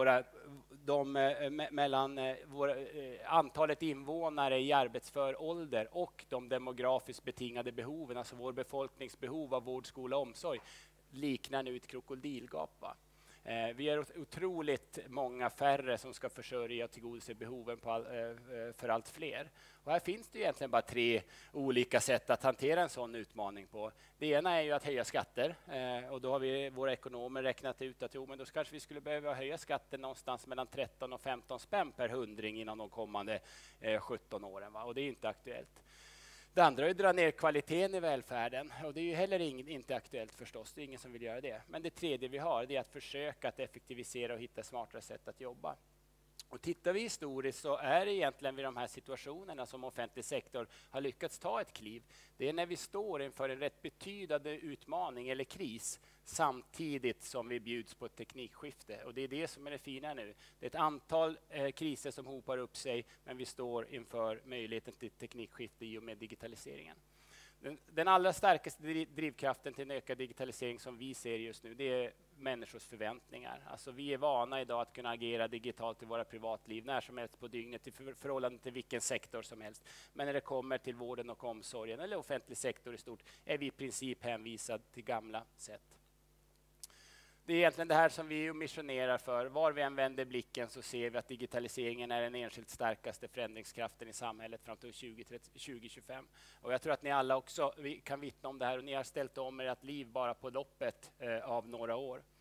antalet invånare i arbetsför ålder och de demografiskt betingade behoven, alltså vår befolkningsbehov av vård, skola och omsorg, liknar nu ett krokodilgap. Va? Vi är otroligt många färre som ska försörja och tillgodose behoven för allt fler. Och här finns det egentligen bara 3 olika sätt att hantera en sån utmaning på. Det ena är ju att höja skatter och då har vi våra ekonomer räknat ut att men då kanske vi skulle behöva höja skatten någonstans mellan 13 och 15 spänn per hundring inom de kommande 17 åren. Va? Och det är inte aktuellt. Det andra är att dra ner kvaliteten i välfärden och det är ju heller inte aktuellt förstås, det är ingen som vill göra det. Men det tredje vi har det är att försöka att effektivisera och hitta smartare sätt att jobba. Och tittar vi historiskt så är det egentligen vid de här situationerna som offentlig sektor har lyckats ta ett kliv. Det är när vi står inför en rätt betydande utmaning eller kris samtidigt som vi bjuds på ett teknikskifte. Och det är det som är det fina nu. Det är ett antal kriser som hopar upp sig men vi står inför möjligheten till teknikskifte i och med digitaliseringen. Den allra starkaste drivkraften till en ökad digitalisering som vi ser just nu, det är människors förväntningar. Alltså vi är vana idag att kunna agera digitalt i våra privatliv när som helst på dygnet i förhållande till vilken sektor som helst. Men när det kommer till vården och omsorgen eller offentlig sektor i stort är vi i princip hänvisade till gamla sätt. Det är egentligen det här som vi missionerar för. Var vi än vänder blicken så ser vi att digitaliseringen är den enskilt starkaste förändringskraften i samhället fram till 2025. Och jag tror att ni alla också kan vittna om det här och ni har ställt om ert liv bara på loppet av några år.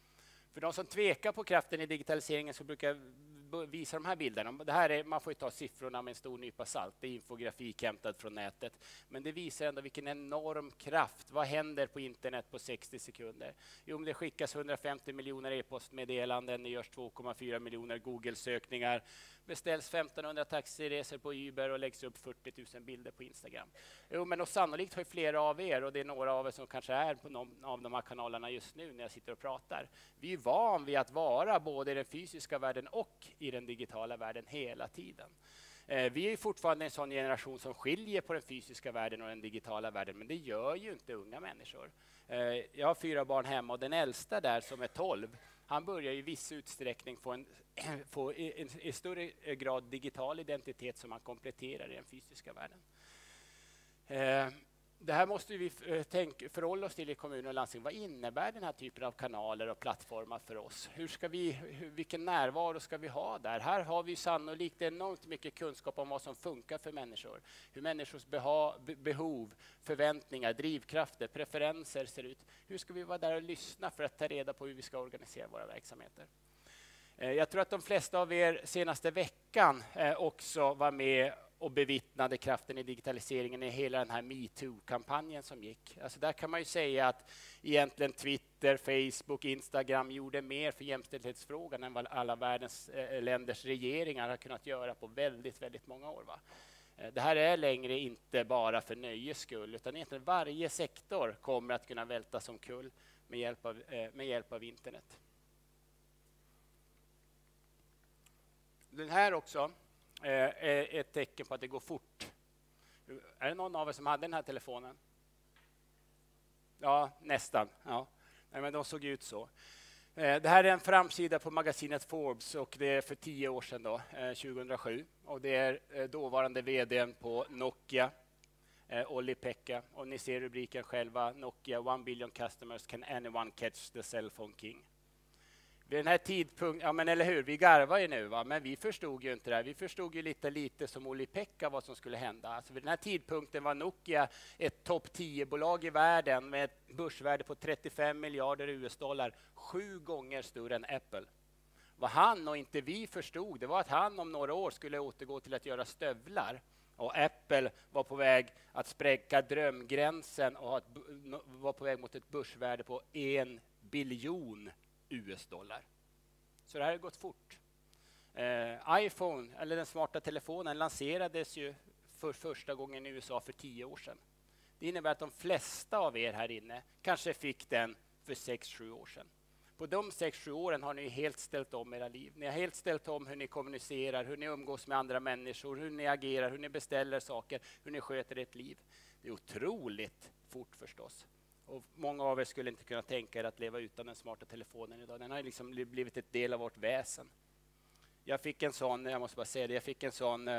För de som tvekar på kraften i digitaliseringen så brukar jag visa de här bilderna. Det här är, man får ju ta siffrorna med en stor nypa salt. Det är infografik hämtad från nätet. Men det visar ändå vilken enorm kraft. Vad händer på internet på 60 sekunder? Jo, det skickas 150 miljoner e-postmeddelanden, det görs 2,4 miljoner Google-sökningar, beställs 1500 taxiresor på Uber och läggs upp 40 000 bilder på Instagram. Jo, men och sannolikt har flera av er, och det är några av er som kanske är på någon av de här kanalerna just nu när jag sitter och pratar. Vi är van vid att vara både i den fysiska världen och i den digitala världen hela tiden. Vi är fortfarande en sån generation som skiljer på den fysiska världen och den digitala världen, men det gör ju inte unga människor. Jag har 4 barn hemma och den äldsta där som är 12, han börjar i viss utsträckning få en större grad digital identitet som han kompletterar i den fysiska världen. Det här måste vi förhålla oss till i kommuner och landsting. Vad innebär den här typen av kanaler och plattformar för oss? Vilken närvaro ska vi ha där? Här har vi sannolikt enormt mycket kunskap om vad som funkar för människor. Hur människors behov, förväntningar, drivkrafter, preferenser ser ut. Hur ska vi vara där och lyssna för att ta reda på hur vi ska organisera våra verksamheter? Jag tror att de flesta av er senaste veckan också var med och bevittnade kraften i digitaliseringen i hela den här MeToo-kampanjen som gick. Alltså där kan man ju säga att egentligen Twitter, Facebook, Instagram gjorde mer för jämställdhetsfrågan än vad alla världens länders regeringar har kunnat göra på väldigt, väldigt många år. Va? Det här är längre inte bara för nöjes skull, utan egentligen varje sektor kommer att kunna vältas omkull med hjälp av internet. Den här också är ett tecken på att det går fort. Är det någon av er som hade den här telefonen? Ja, nästan. Ja. Nej, men de såg ut så. Det här är en framsida på magasinet Forbes och det är för 10 år sedan, då, 2007. Och det är dåvarande vdn på Nokia, Olli-Pekka. Och ni ser rubriken själva, Nokia 1 billion customers, can anyone catch the cell phone king? Vid den här tidpunkten, ja men eller hur, vi garvar ju nu va, men vi förstod ju inte det här. Vi förstod ju lite som Olli-Pekka vad som skulle hända. Alltså vid den här tidpunkten var Nokia ett topp 10-bolag i världen med ett börsvärde på 35 miljarder US-dollar, 7 gånger större än Apple. Vad han och inte vi förstod, det var att han om några år skulle återgå till att göra stövlar. Och Apple var på väg att spräcka drömgränsen och var på väg mot ett börsvärde på 1 biljon US-dollar. Så det här har gått fort. iPhone, eller den smarta telefonen, lanserades ju för första gången i USA för 10 år sedan. Det innebär att de flesta av er här inne kanske fick den för 6-7 år sedan. På de 6-7 åren har ni helt ställt om era liv. Ni har helt ställt om hur ni kommunicerar, hur ni umgås med andra människor, hur ni agerar, hur ni beställer saker, hur ni sköter ert liv. Det är otroligt fort förstås. Och många av er skulle inte kunna tänka er att leva utan den smarta telefonen idag. Den har liksom blivit ett del av vårt väsen. Jag fick en sån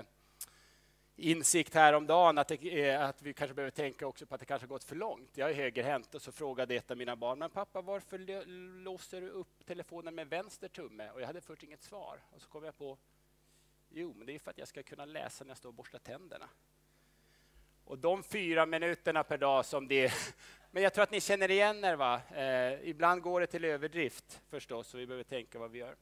insikt häromdagen att vi kanske behöver tänka också på att det kanske gått för långt. Jag är högerhänt och så frågade ett av mina barn, men pappa, varför låser du upp telefonen med vänster tumme? Och jag hade först inget svar. Och så kom jag på, jo, men det är för att jag ska kunna läsa när jag står och borstar tänderna. Och de 4 minuterna per dag som det... Men jag tror att ni känner igen er, va? Ibland går det till överdrift förstås, och vi behöver tänka vad vi gör.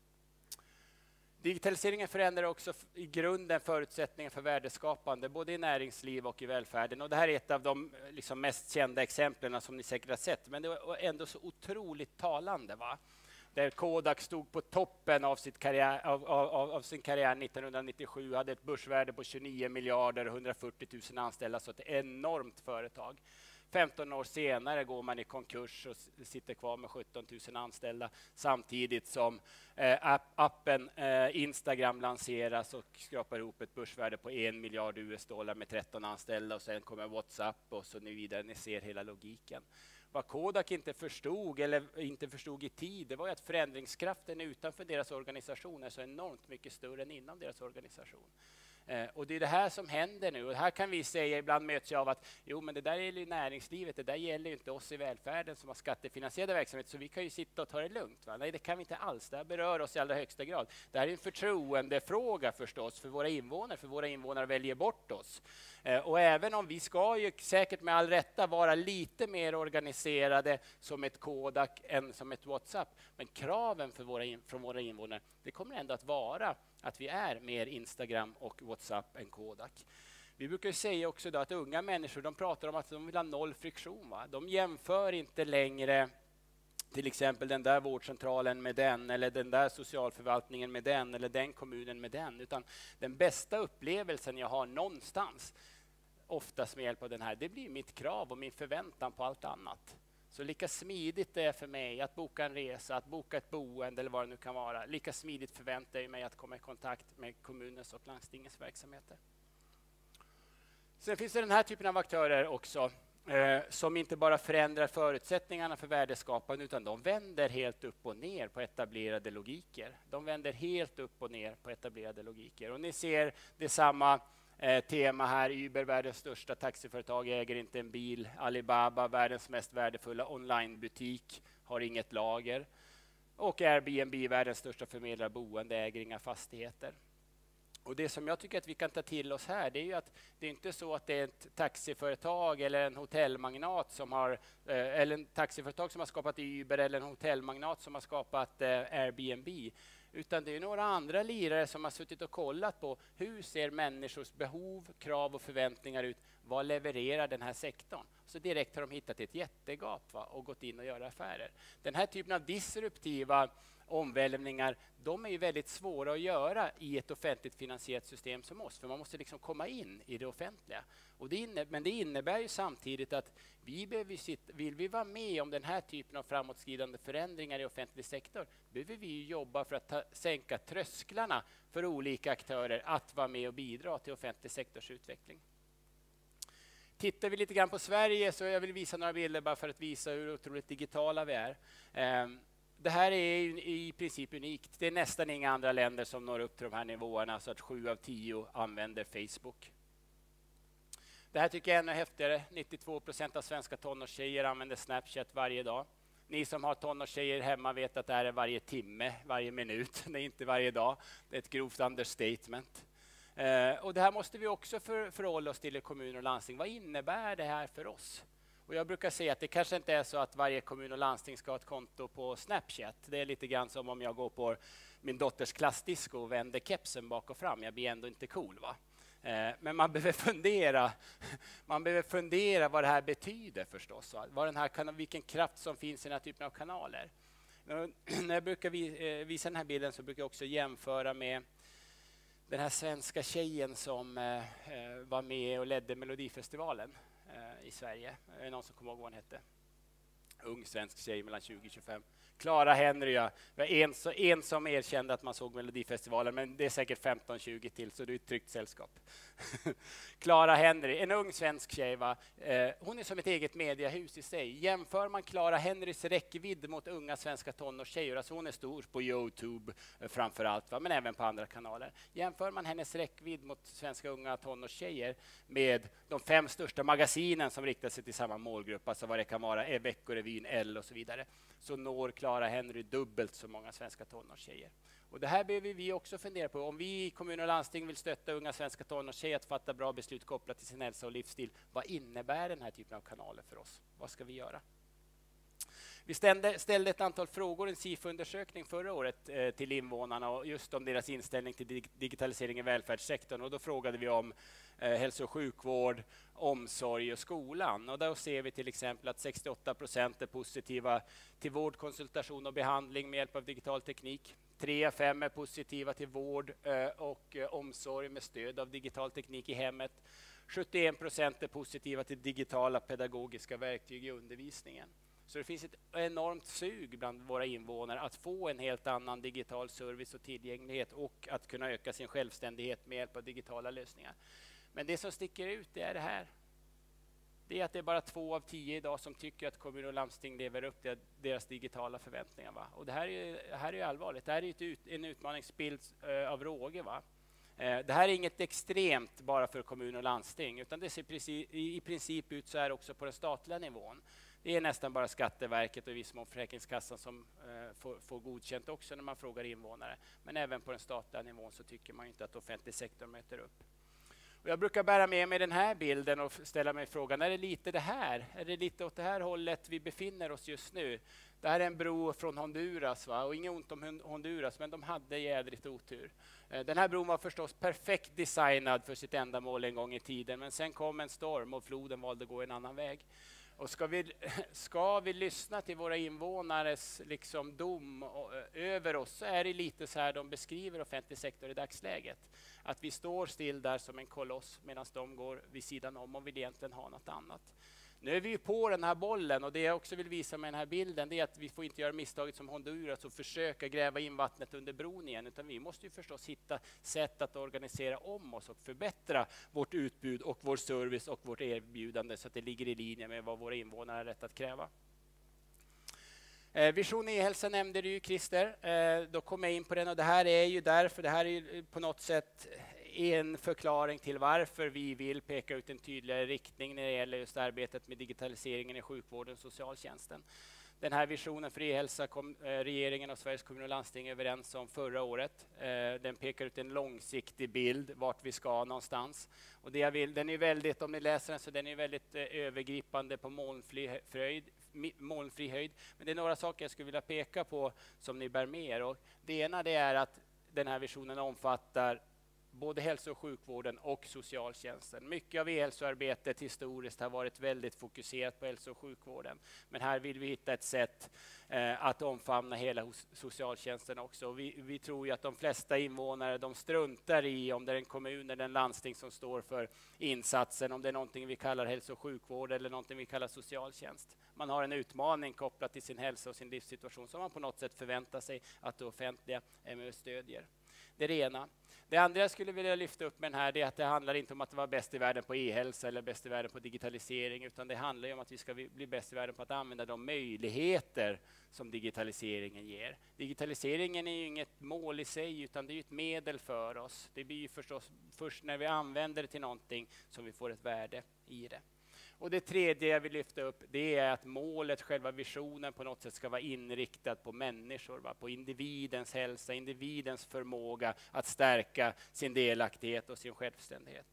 Digitaliseringen förändrar också i grunden förutsättningar för värdeskapande, både i näringsliv och i välfärden. Och det här är ett av de liksom mest kända exemplen som ni säkert har sett, men det var ändå så otroligt talande, va? Där Kodak stod på toppen av sin karriär 1997, hade ett börsvärde på 29 miljarder och 140 000 anställda, så ett enormt företag. 15 år senare går man i konkurs och sitter kvar med 17 000 anställda, samtidigt som appen Instagram lanseras och skrapar ihop ett börsvärde på 1 miljard US-dollar med 13 anställda, och sen kommer WhatsApp och så vidare. Ni ser hela logiken. Vad Kodak inte förstod i tid, det var ju att förändringskraften utanför deras organisation är så enormt mycket större än inom deras organisation. Och det är det här som händer nu. Och här kan vi säga, ibland möts jag av att jo, men det där gäller ju näringslivet, det där gäller ju inte oss i välfärden som har skattefinansierade verksamhet, så vi kan ju sitta och ta det lugnt. Va? Nej, det kan vi inte alls. Det här berör oss i allra högsta grad. Det här är en förtroendefråga förstås för våra invånare, väljer bort oss. Och även om vi ska ju säkert med all rätta vara lite mer organiserade som ett Kodak än som ett WhatsApp, men kraven från våra invånare, det kommer ändå att vara att vi är mer Instagram och WhatsApp än Kodak. Vi brukar säga också då att unga människor, de pratar om att de vill ha noll friktion. Va? De jämför inte längre till exempel den där vårdcentralen med den, eller den där socialförvaltningen med den, eller den kommunen med den, utan den bästa upplevelsen jag har någonstans, oftast med hjälp av den här, det blir mitt krav och min förväntan på allt annat. Så lika smidigt det är för mig att boka en resa, att boka ett boende eller vad det nu kan vara, lika smidigt förväntar jag mig att komma i kontakt med kommunens och landstingens verksamheter. Sen finns det den här typen av aktörer också, som inte bara förändrar förutsättningarna för värdeskapande, utan de vänder helt upp och ner på etablerade logiker. De vänder helt upp och ner på etablerade logiker. Och ni ser det samma tema här. Uber, världens största taxiföretag, äger inte en bil. Alibaba, världens mest värdefulla onlinebutik, har inget lager. Och Airbnb, världens största förmedlare boende, äger inga fastigheter. Och det som jag tycker att vi kan ta till oss här, det är ju att det är inte så att det är ett taxiföretag eller en hotellmagnat som har, eller en taxiföretag som har skapat Uber eller en hotellmagnat som har skapat Airbnb, utan det är några andra lirare som har suttit och kollat på hur ser människors behov, krav och förväntningar ut, vad levererar den här sektorn? Så direkt har de hittat ett jättegap, va, och gått in och göra affärer. Den här typen av disruptiva omvälvningar, de är ju väldigt svåra att göra i ett offentligt finansierat system som oss, för man måste liksom komma in i det offentliga. Och men det innebär ju samtidigt att vill vi vara med om den här typen av framåtskridande förändringar i offentlig sektor, behöver vi jobba för att sänka trösklarna för olika aktörer att vara med och bidra till offentlig sektors utveckling. Tittar vi lite grann på Sverige, så jag vill visa några bilder bara för att visa hur otroligt digitala vi är. Det här är i princip unikt. Det är nästan inga andra länder som når upp till de här nivåerna, så att 7 av 10 använder Facebook. Det här tycker jag är ännu häftigare. 92% av svenska tonårstjejer använder Snapchat varje dag. Ni som har tonårstjejer hemma vet att det här är varje timme, varje minut. Det är inte varje dag. Det är ett grovt understatement. Och det här måste vi också förhålla oss till i kommuner och landsting. Vad innebär det här för oss? Och jag brukar säga att det kanske inte är så att varje kommun och landsting ska ha ett konto på Snapchat. Det är lite grann som om jag går på min dotters klassdisco och vänder kepsen bak och fram. Jag blir ändå inte cool, va? Men man behöver fundera vad det här betyder förstås. Vad den här vilken kraft som finns i den här typen av kanaler. När jag brukar visa den här bilden så brukar jag också jämföra med den här svenska tjejen som var med och ledde Melodifestivalen i Sverige. Är det någon som kommer ihåg vad hon hette? Ung svensk tjej mellan 20 och 25. Clara Henry, ja. En som erkände att man såg Melodifestivalen, men det är säkert 15-20 till, så det är ett tryggt sällskap. Clara Henry, en ung svensk tjej, va? Hon är som ett eget mediehus i sig. Jämför man Clara Henrys räckvidd mot unga svenska tonårstjejer, alltså hon är stor på YouTube framför allt, va? Men även på andra kanaler. Jämför man hennes räckvidd mot svenska unga tonårstjejer med de 5 största magasinen som riktar sig till samma målgrupp, alltså vad det kan vara, Veckorevyn, L och så vidare, så når Clara Henry dubbelt så många svenska tonårstjejer. Och det här behöver vi också fundera på. Om vi i kommuner och landsting vill stötta unga svenska tonårstjejer att fatta bra beslut kopplat till sin hälsa och livsstil, vad innebär den här typen av kanaler för oss? Vad ska vi göra? Vi ställde ett antal frågor i en SIFO-undersökning förra året till invånarna, och just om deras inställning till digitalisering i välfärdssektorn. Och då frågade vi om hälso- och sjukvård, omsorg och skolan. Och då ser vi till exempel att 68% är positiva till vård, konsultation och behandling med hjälp av digital teknik. 3 av 5 är positiva till vård och omsorg med stöd av digital teknik i hemmet. 71% är positiva till digitala pedagogiska verktyg i undervisningen. Så det finns ett enormt sug bland våra invånare att få en helt annan digital service och tillgänglighet och att kunna öka sin självständighet med hjälp av digitala lösningar. Men det som sticker ut, det är det här. Det är att det är bara 2 av 10 idag som tycker att kommuner och landsting lever upp till deras digitala förväntningar. Va? Och det här är ju allvarligt. Det här är en utmaningsbild av råge. Va? Det här är inget extremt bara för kommuner och landsting, utan det ser i princip ut så här också på den statliga nivån. Det är nästan bara Skatteverket och i viss mån Försäkringskassan som får godkänt också när man frågar invånare. Men även på den statliga nivån så tycker man inte att offentlig sektor möter upp. Och jag brukar bära med mig den här bilden och ställa mig frågan, är det lite det här? Är det lite åt det här hållet vi befinner oss just nu? Det här är en bro från Honduras, va? Och inget ont om Honduras, men de hade jädrigt otur. Den här bron var förstås perfekt designad för sitt ändamål en gång i tiden, men sen kom en storm och floden valde att gå en annan väg. Och ska vi lyssna till våra invånares liksom dom över oss, så är det lite så här de beskriver offentlig sektor i dagsläget. Att vi står still där som en koloss medan de går vid sidan om och vill egentligen ha något annat. Nu är vi ju på den här bollen, och det jag också vill visa med den här bilden, det är att vi får inte göra misstaget som Honduras och försöka gräva in vattnet under bron igen, utan vi måste ju förstås hitta sätt att organisera om oss och förbättra vårt utbud och vår service och vårt erbjudande så att det ligger i linje med vad våra invånare har rätt att kräva. Vision e-hälsa nämnde du ju, Christer. Då kom jag in på den, och det här är ju därför, det här är ju på något sätt en förklaring till varför vi vill peka ut en tydligare riktning när det gäller just arbetet med digitaliseringen i sjukvården och socialtjänsten. Den här visionen för e-hälsa kom regeringen och Sveriges kommuner och landsting överens om förra året. Den pekar ut en långsiktig bild vart vi ska någonstans. Och det jag vill, den är väldigt, om ni läser den, så den är väldigt övergripande på molnfri höjd. Men det är några saker jag skulle vilja peka på som ni bär med er. Och det ena, det är att den här visionen omfattar både hälso- och sjukvården och socialtjänsten. Mycket av e-hälsoarbetet historiskt har varit väldigt fokuserat på hälso- och sjukvården. Men här vill vi hitta ett sätt att omfamna hela socialtjänsten också. Vi tror ju att de flesta invånare, de struntar i om det är en kommun eller en landsting som står för insatsen, om det är någonting vi kallar hälso- och sjukvård eller någonting vi kallar socialtjänst. Man har en utmaning kopplat till sin hälsa och sin livssituation som man på något sätt förväntar sig att det offentliga är med och stödjer. Det är det ena. Det andra jag skulle vilja lyfta upp med den här, är att det handlar inte om att vara bäst i världen på e-hälsa eller bäst i världen på digitalisering, utan det handlar om att vi ska bli bäst i världen på att använda de möjligheter som digitaliseringen ger. Digitaliseringen är ju inget mål i sig, utan det är ett medel för oss. Det blir ju förstås först när vi använder det till någonting som vi får ett värde i det. Och det tredje jag vill lyfta upp, det är att målet, själva visionen, på något sätt ska vara inriktad på människor, på individens hälsa, individens förmåga att stärka sin delaktighet och sin självständighet.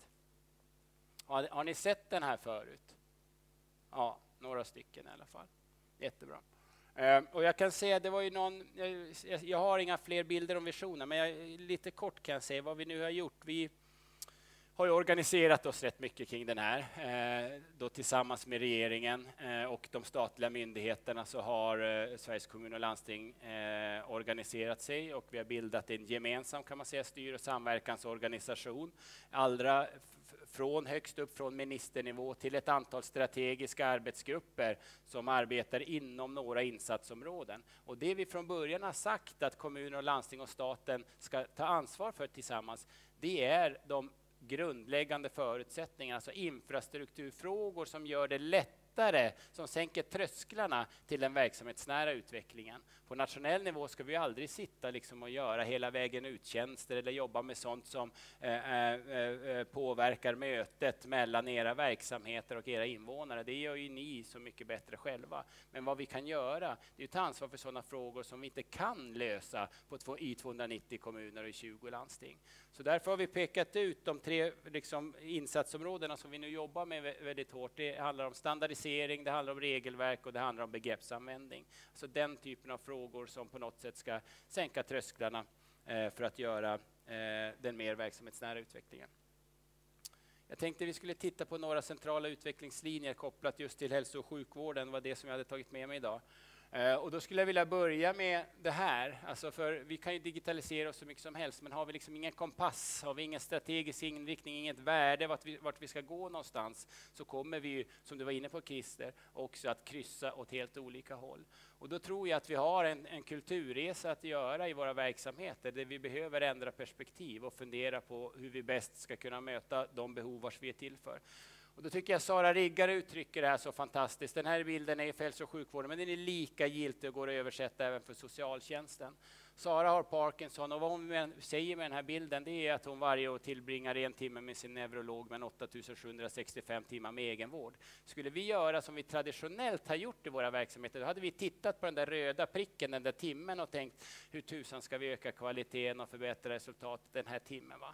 Har ni sett den här förut? Ja, några stycken i alla fall. Jättebra. Och jag kan säga, det var ju någon, jag har inga fler bilder om visionen, men lite kort kan jag säga vad vi nu har gjort. Vi har ju organiserat oss rätt mycket kring den här. Då tillsammans med regeringen och de statliga myndigheterna så har Sveriges kommuner och landsting organiserat sig, och vi har bildat en gemensam, kan man säga, styr- och samverkansorganisation. Allra från högst upp från ministernivå till ett antal strategiska arbetsgrupper som arbetar inom några insatsområden. Och det vi från början har sagt att kommuner och landsting och staten ska ta ansvar för tillsammans, det är de grundläggande förutsättningar, alltså infrastrukturfrågor som gör det lättare, som sänker trösklarna till den verksamhetsnära utvecklingen. På nationell nivå ska vi aldrig sitta och göra hela vägen uttjänster eller jobba med sånt som påverkar mötet mellan era verksamheter och era invånare. Det gör ju ni så mycket bättre själva. Men vad vi kan göra, det är att ta ansvar för sådana frågor som vi inte kan lösa i 290 kommuner och i 20 landsting. Så därför har vi pekat ut de tre insatsområdena som vi nu jobbar med väldigt hårt. Det handlar om standardisering, det handlar om regelverk och det handlar om begreppsanvändning. Så den typen av frågor som på något sätt ska sänka trösklarna för att göra den mer verksamhetsnära utvecklingen. Jag tänkte vi skulle titta på några centrala utvecklingslinjer kopplat just till hälso- och sjukvården, var det som jag hade tagit med mig idag. Och då skulle jag vilja börja med det här. Alltså för vi kan ju digitalisera oss så mycket som helst, men har vi ingen kompass, har vi ingen strategisk inriktning, inget värde vart vi ska gå någonstans, så kommer vi ju, som du var inne på Christer, också att kryssa åt helt olika håll. Och då tror jag att vi har en kulturresa att göra i våra verksamheter, där vi behöver ändra perspektiv och fundera på hur vi bäst ska kunna möta de behov vars vi är till för. Och då tycker jag Sara Riggare uttrycker det här så fantastiskt. Den här bilden är för hälso- och sjukvården, men den är lika giltig och går att översätta även för socialtjänsten. Sara har Parkinson, och vad hon säger med den här bilden, det är att hon varje år tillbringar 1 timme med sin neurolog, men 8765 timmar med egenvård. Skulle vi göra som vi traditionellt har gjort i våra verksamheter, då hade vi tittat på den där röda pricken, den där timmen, och tänkt hur tusan ska vi öka kvaliteten och förbättra resultatet den här timmen, va?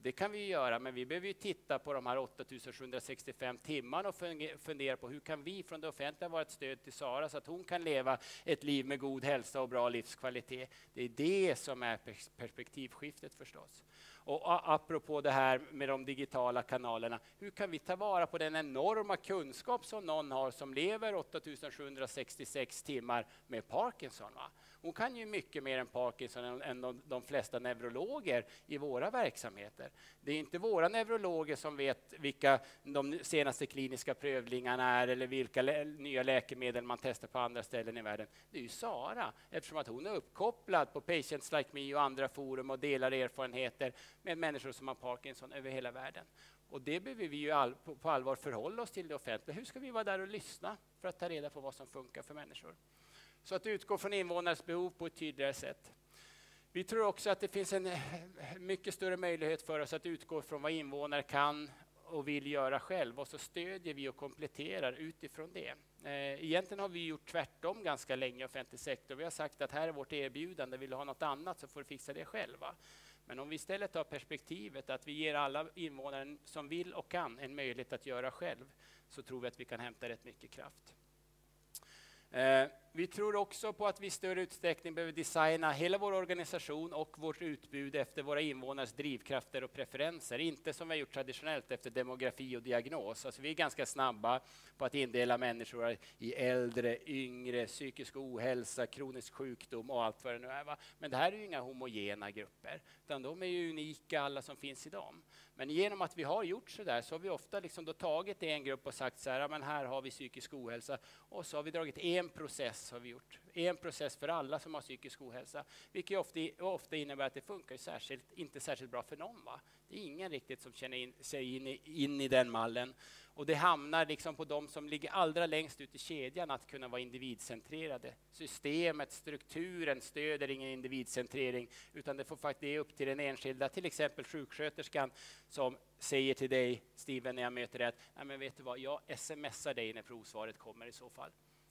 Det kan vi göra, men vi behöver ju titta på de här 8765 timmarna och fundera på hur kan vi från det offentliga vara ett stöd till Sara så att hon kan leva ett liv med god hälsa och bra livskvalitet. Det är det som är perspektivskiftet förstås. Och apropå det här med de digitala kanalerna, hur kan vi ta vara på den enorma kunskap som någon har som lever 8766 timmar med Parkinson? Va? Hon kan ju mycket mer än Parkinson än de flesta neurologer i våra verksamheter. Det är inte våra neurologer som vet vilka de senaste kliniska prövningarna är eller vilka nya läkemedel man testar på andra ställen i världen. Det är ju Sara, eftersom att hon är uppkopplad på Patients Like Me och andra forum och delar erfarenheter med människor som har Parkinson över hela världen. Och det behöver vi ju på allvar förhålla oss till det offentliga. Hur ska vi vara där och lyssna för att ta reda på vad som funkar för människor? Så att utgå från invånares behov på ett tydligare sätt. Vi tror också att det finns en mycket större möjlighet för oss att utgå från vad invånare kan och vill göra själv, och så stödjer vi och kompletterar utifrån det. Egentligen har vi gjort tvärtom ganska länge i offentlig sektor. Vi har sagt att här är vårt erbjudande, vill du ha något annat så får du fixa det själva. Men om vi istället tar perspektivet att vi ger alla invånare som vill och kan en möjlighet att göra själv, så tror vi att vi kan hämta rätt mycket kraft. Vi tror också på att vi i större utsträckning behöver designa hela vår organisation och vårt utbud efter våra invånares drivkrafter och preferenser. Inte som vi har gjort traditionellt efter demografi och diagnos. Alltså vi är ganska snabba på att indela människor i äldre, yngre, psykisk ohälsa, kronisk sjukdom och allt vad det nu är. Va? Men det här är ju inga homogena grupper, utan de är ju unika alla som finns i dem. Men genom att vi har gjort så där så har vi ofta liksom då tagit en grupp och sagt så här, men här har vi psykisk ohälsa, och så har vi dragit en process har vi gjort. En process för alla som har psykisk ohälsa, vilket ofta innebär att det funkar inte särskilt bra för någon. Va? Det är ingen riktigt som känner sig in i den mallen. Och det hamnar liksom på de som ligger allra längst ut i kedjan att kunna vara individcentrerade. Systemet, strukturen stöder ingen individcentrering, utan det får faktiskt det upp till den enskilda, till exempel sjuksköterskan som säger till dig, Steven, när jag möter dig att nej, men vet du vad, jag smsar dig när provsvaret kommer i så fall.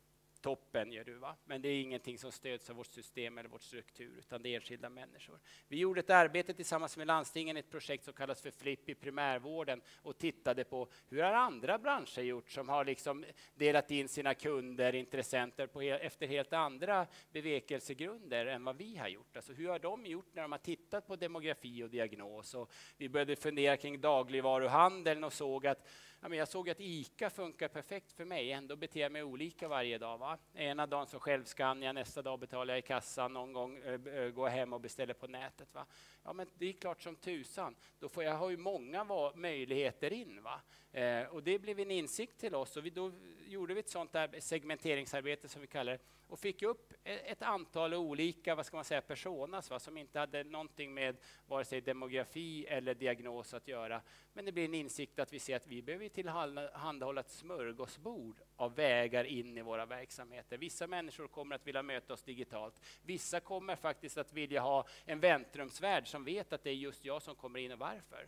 Toppen gör du, va? Men det är ingenting som stöds av vårt system eller vår struktur, utan det är enskilda människor. Vi gjorde ett arbete tillsammans med landstingen, ett projekt som kallas för FLIP i primärvården, och tittade på hur har andra branscher gjort som har liksom delat in sina kunder, intressenter efter helt andra bevekelsegrunder än vad vi har gjort. Alltså hur har de gjort när de har tittat på demografi och diagnos? Och vi började fundera kring dagligvaruhandeln och såg att jag såg att ICA funkar perfekt för mig, ändå beter jag mig olika varje dag. Va? Ena dagen så självskannar jag, nästa dag betalar jag i kassan, någon gång går jag hem och beställer på nätet. Va? Ja, men det är klart som tusan, då får jag ha ju många möjligheter in. Va? Och det blev en insikt till oss, och då gjorde vi ett sånt där segmenteringsarbete som vi kallar det, och fick upp ett antal olika, vad ska man säga, personas, va? Som inte hade någonting med vare sig demografi eller diagnos att göra. Men det blir en insikt att vi ser att vi behöver tillhandahålla ett smörgåsbord av vägar in i våra verksamheter. Vissa människor kommer att vilja möta oss digitalt. Vissa kommer faktiskt att vilja ha en väntrumsvärd som vet att det är just jag som kommer in och varför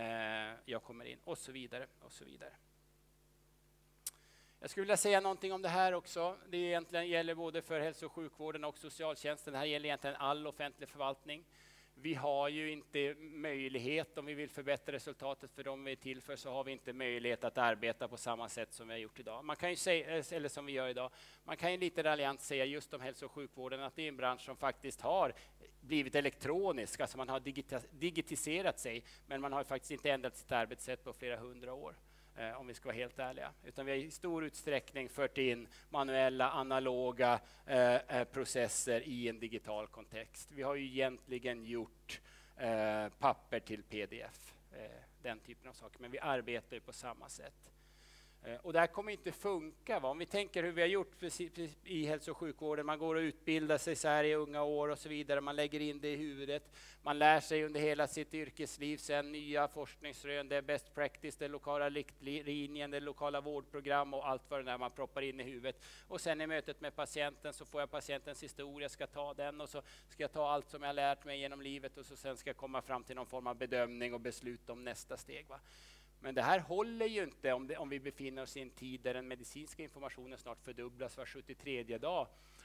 jag kommer in, och så vidare och så vidare. Jag skulle vilja säga någonting om det här också. Det egentligen gäller både för hälso- och sjukvården och socialtjänsten. Det här gäller egentligen all offentlig förvaltning. Vi har ju inte möjlighet, om vi vill förbättra resultatet för dem vi är till för, så har vi inte möjlighet att arbeta på samma sätt som vi har gjort idag. Man kan ju säga, eller som vi gör idag, man kan ju lite raljant säga just om hälso- och sjukvården att det är en bransch som faktiskt har blivit elektronisk, alltså man har digitiserat sig, men man har faktiskt inte ändrat sitt arbetssätt på flera 100 år. Om vi ska vara helt ärliga. Utan vi har i stor utsträckning fört in manuella, analoga processer i en digital kontext. Vi har ju egentligen gjort papper till pdf, den typen av saker, men vi arbetar ju på samma sätt. Och det här kommer inte funka. Va? Om vi tänker hur vi har gjort i hälso- och sjukvården, man går och utbildar sig så här i unga år och så vidare, man lägger in det i huvudet, man lär sig under hela sitt yrkesliv sen nya forskningsrön, det är best practice, det är lokala riktlinjen, det är lokala vårdprogram och allt vad det är man proppar in i huvudet. Och sen i mötet med patienten så får jag patientens historia, ska ta den, och så ska jag ta allt som jag lärt mig genom livet, och så sen ska jag komma fram till någon form av bedömning och beslut om nästa steg. Va? Men det här håller ju inte om vi befinner oss i en tid där den medicinska informationen snart fördubblas var 73:e dag,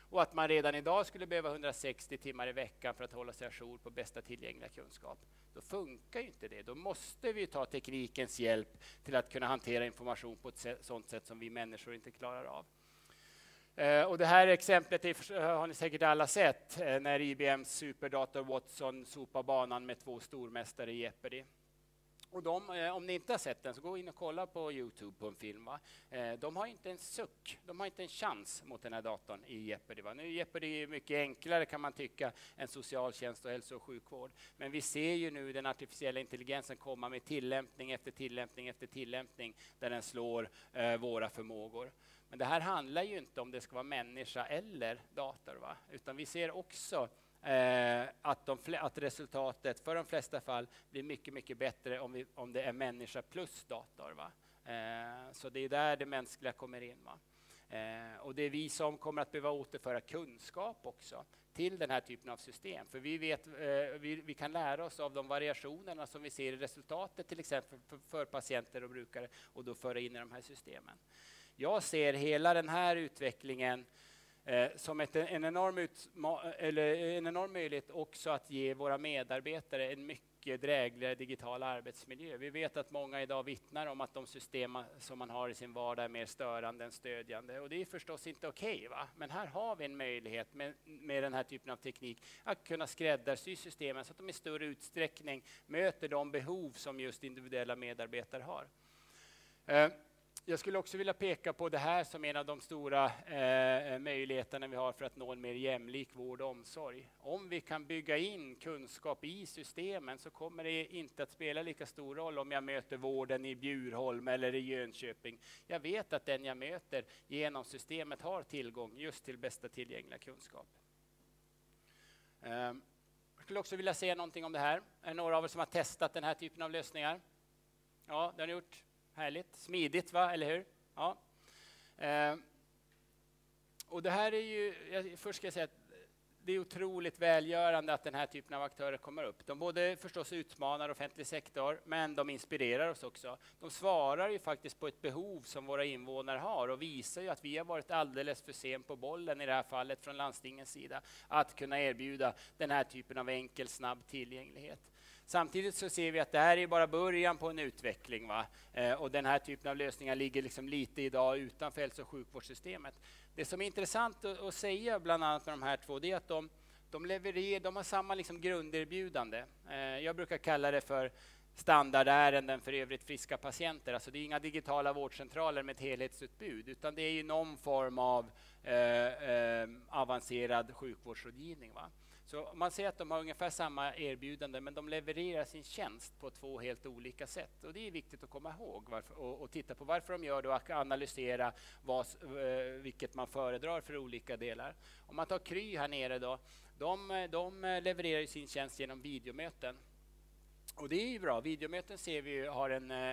och att man redan idag skulle behöva 160 timmar i veckan för att hålla sig ajour på bästa tillgängliga kunskap. Då funkar ju inte det. Då måste vi ta teknikens hjälp till att kunna hantera information på ett sådant sätt som vi människor inte klarar av. Och det här exemplet har ni säkert alla sett när IBMs superdator Watson sopar banan med 2 stormästare i Jeopardy. Och om ni inte har sett den så gå in och kolla på YouTube på en film. Va? De har inte en suck, de har inte en chans mot den här datorn i Jeopardy. Va? Nu är Jeopardy mycket enklare kan man tycka än socialtjänst och hälso- och sjukvård. Men vi ser ju nu den artificiella intelligensen komma med tillämpning efter tillämpning efter tillämpning där den slår våra förmågor. Men det här handlar ju inte om det ska vara människa eller dator. Va? Utan vi ser också att resultatet för de flesta fall blir mycket, mycket bättre om det är människa plus dator. Va? Så det är där det mänskliga kommer in. Va? Och det är vi som kommer att behöva återföra kunskap också till den här typen av system. För vi kan lära oss av de variationerna som vi ser i resultatet till exempel för patienter och brukare och då föra in i de här systemen. Jag ser hela den här utvecklingen som en enorm möjlighet också att ge våra medarbetare en mycket drägligare digital arbetsmiljö. Vi vet att många idag vittnar om att de system som man har i sin vardag är mer störande än stödjande. Och det är förstås inte okej, va? Men här har vi en möjlighet med den här typen av teknik att kunna skräddarsy systemen så att de i större utsträckning möter de behov som just individuella medarbetare har. Jag skulle också vilja peka på det här som en av de stora möjligheterna vi har för att nå en mer jämlik vård och omsorg. Om vi kan bygga in kunskap i systemen så kommer det inte att spela lika stor roll om jag möter vården i Bjurholm eller i Jönköping. Jag vet att den jag möter genom systemet har tillgång just till bästa tillgängliga kunskap. Jag skulle också vilja säga någonting om det här. Är det några av er som har testat den här typen av lösningar? Ja, det har ni gjort. Härligt, smidigt, va? Eller hur? Ja. Och det här är ju, först ska jag säga att det är otroligt välgörande att den här typen av aktörer kommer upp. De både förstås utmanar offentlig sektor, men de inspirerar oss också. De svarar ju faktiskt på ett behov som våra invånare har och visar ju att vi har varit alldeles för sent på bollen i det här fallet från landstingens sida att kunna erbjuda den här typen av enkel, snabb tillgänglighet. Samtidigt så ser vi att det här är bara början på en utveckling. Va? Och den här typen av lösningar ligger liksom lite idag utanför hälso- och sjukvårdssystemet. Det som är intressant att säga bland annat med de här två det är att de har samma liksom grunderbjudande. Jag brukar kalla det för standardärenden för övrigt friska patienter. Alltså det är inga digitala vårdcentraler med ett helhetsutbud utan det är ju någon form av avancerad sjukvårdsrådgivning. Va? Så man ser att de har ungefär samma erbjudande men de levererar sin tjänst på 2 helt olika sätt. Och det är viktigt att komma ihåg och titta på varför de gör det och analysera vilket man föredrar för olika delar. Om man tar Kry här nere då, de levererar sin tjänst genom videomöten. Och det är ju bra, videomöten ser vi har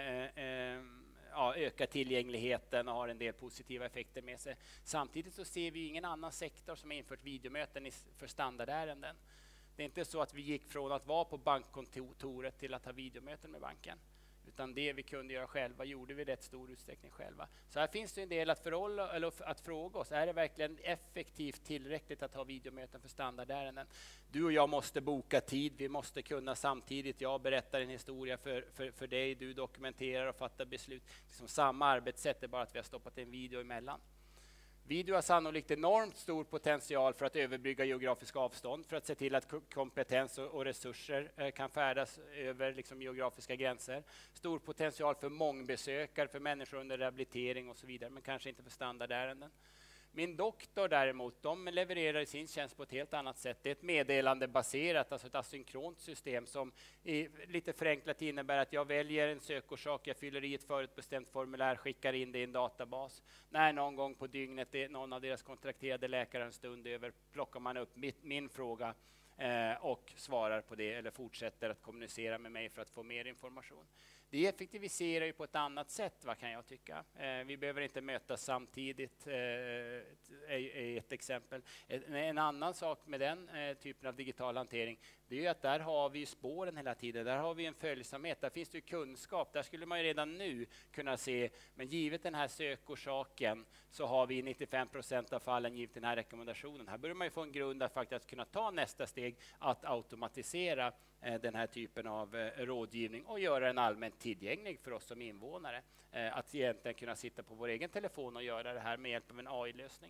ökar tillgängligheten och har en del positiva effekter med sig. Samtidigt så ser vi ingen annan sektor som har infört videomöten för standardärenden. Det är inte så att vi gick från att vara på bankkontoret till att ha videomöten med banken. Utan det vi kunde göra själva gjorde vi i rätt stor utsträckning själva. Så här finns det en del att fråga oss. Är det verkligen effektivt tillräckligt att ha videomöten för standardärenden? Du och jag måste boka tid. Vi måste kunna samtidigt. Jag berättar en historia för dig. Du dokumenterar och fattar beslut. Liksom samma arbetssätt är bara att vi har stoppat en video emellan. Video har sannolikt enormt stor potential för att överbrygga geografiska avstånd, för att se till att kompetens och resurser kan färdas över liksom geografiska gränser. Stor potential för mångbesökare, för människor under rehabilitering och så vidare, men kanske inte för standardärenden. Min doktor däremot, de levererar sin tjänst på ett helt annat sätt. Det är ett meddelandebaserat, alltså ett asynkront system som lite förenklat innebär att jag väljer en sökorsak, jag fyller i ett förutbestämt formulär, skickar in det i en databas. När någon gång på dygnet är någon av deras kontrakterade läkare en stund över plockar man upp min fråga och svarar på det eller fortsätter att kommunicera med mig för att få mer information. Det effektiviserar ju på ett annat sätt, vad kan jag tycka. Vi behöver inte mötas samtidigt, är ett exempel. En annan sak med den typen av digital hantering, det är ju att där har vi spåren hela tiden. Där har vi en följsamhet, där finns det ju kunskap. Där skulle man ju redan nu kunna se, men givet den här sökorsaken så har vi i 95% av fallen givet den här rekommendationen. Här börjar man ju få en grund att faktiskt kunna ta nästa steg, att automatisera den här typen av rådgivning och göra den allmänt tillgänglig för oss som invånare. Att egentligen kunna sitta på vår egen telefon och göra det här med hjälp av en AI-lösning.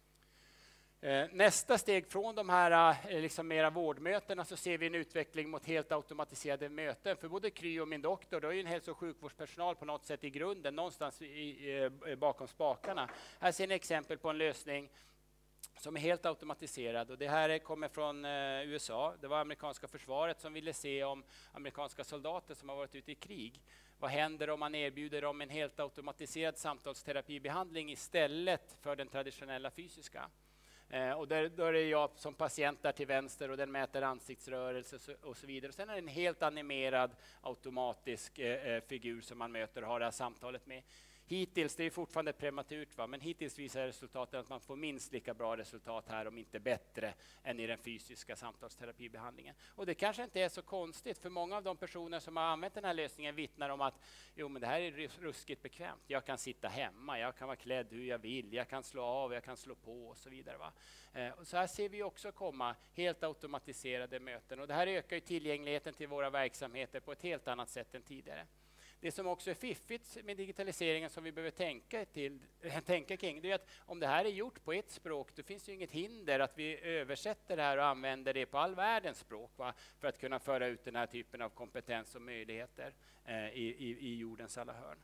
Nästa steg från de här liksom mera vårdmötena, så ser vi en utveckling mot helt automatiserade möten. För både Kry och min doktor, då är ju en hälso- och sjukvårdspersonal på något sätt i grunden, någonstans bakom spakarna. Här ser ni exempel på en lösning som är helt automatiserad, och det här kommer från USA. Det var amerikanska försvaret som ville se om amerikanska soldater som har varit ute i krig. Vad händer om man erbjuder dem en helt automatiserad samtalsterapibehandling istället för den traditionella fysiska? Och då är det jag som patient där till vänster och den mäter ansiktsrörelse och så vidare. Och sen är det en helt animerad automatisk figur som man möter och har det här samtalet med. Hittills, det är fortfarande prematurt, men hittills visar resultaten att man får minst lika bra resultat här, om inte bättre, än i den fysiska samtalsterapibehandlingen. Och det kanske inte är så konstigt, för många av de personer som har använt den här lösningen vittnar om att men det här är ruskigt bekvämt. Jag kan sitta hemma, jag kan vara klädd hur jag vill, jag kan slå av, jag kan slå på och så vidare. Och så här ser vi också komma helt automatiserade möten, och det här ökar ju tillgängligheten till våra verksamheter på ett helt annat sätt än tidigare. Det som också är fiffigt med digitaliseringen som vi behöver tänka kring, det är att om det här är gjort på ett språk, då finns det ju inget hinder att vi översätter det här och använder det på all världens språk, för att kunna föra ut den här typen av kompetens och möjligheter i jordens alla hörn.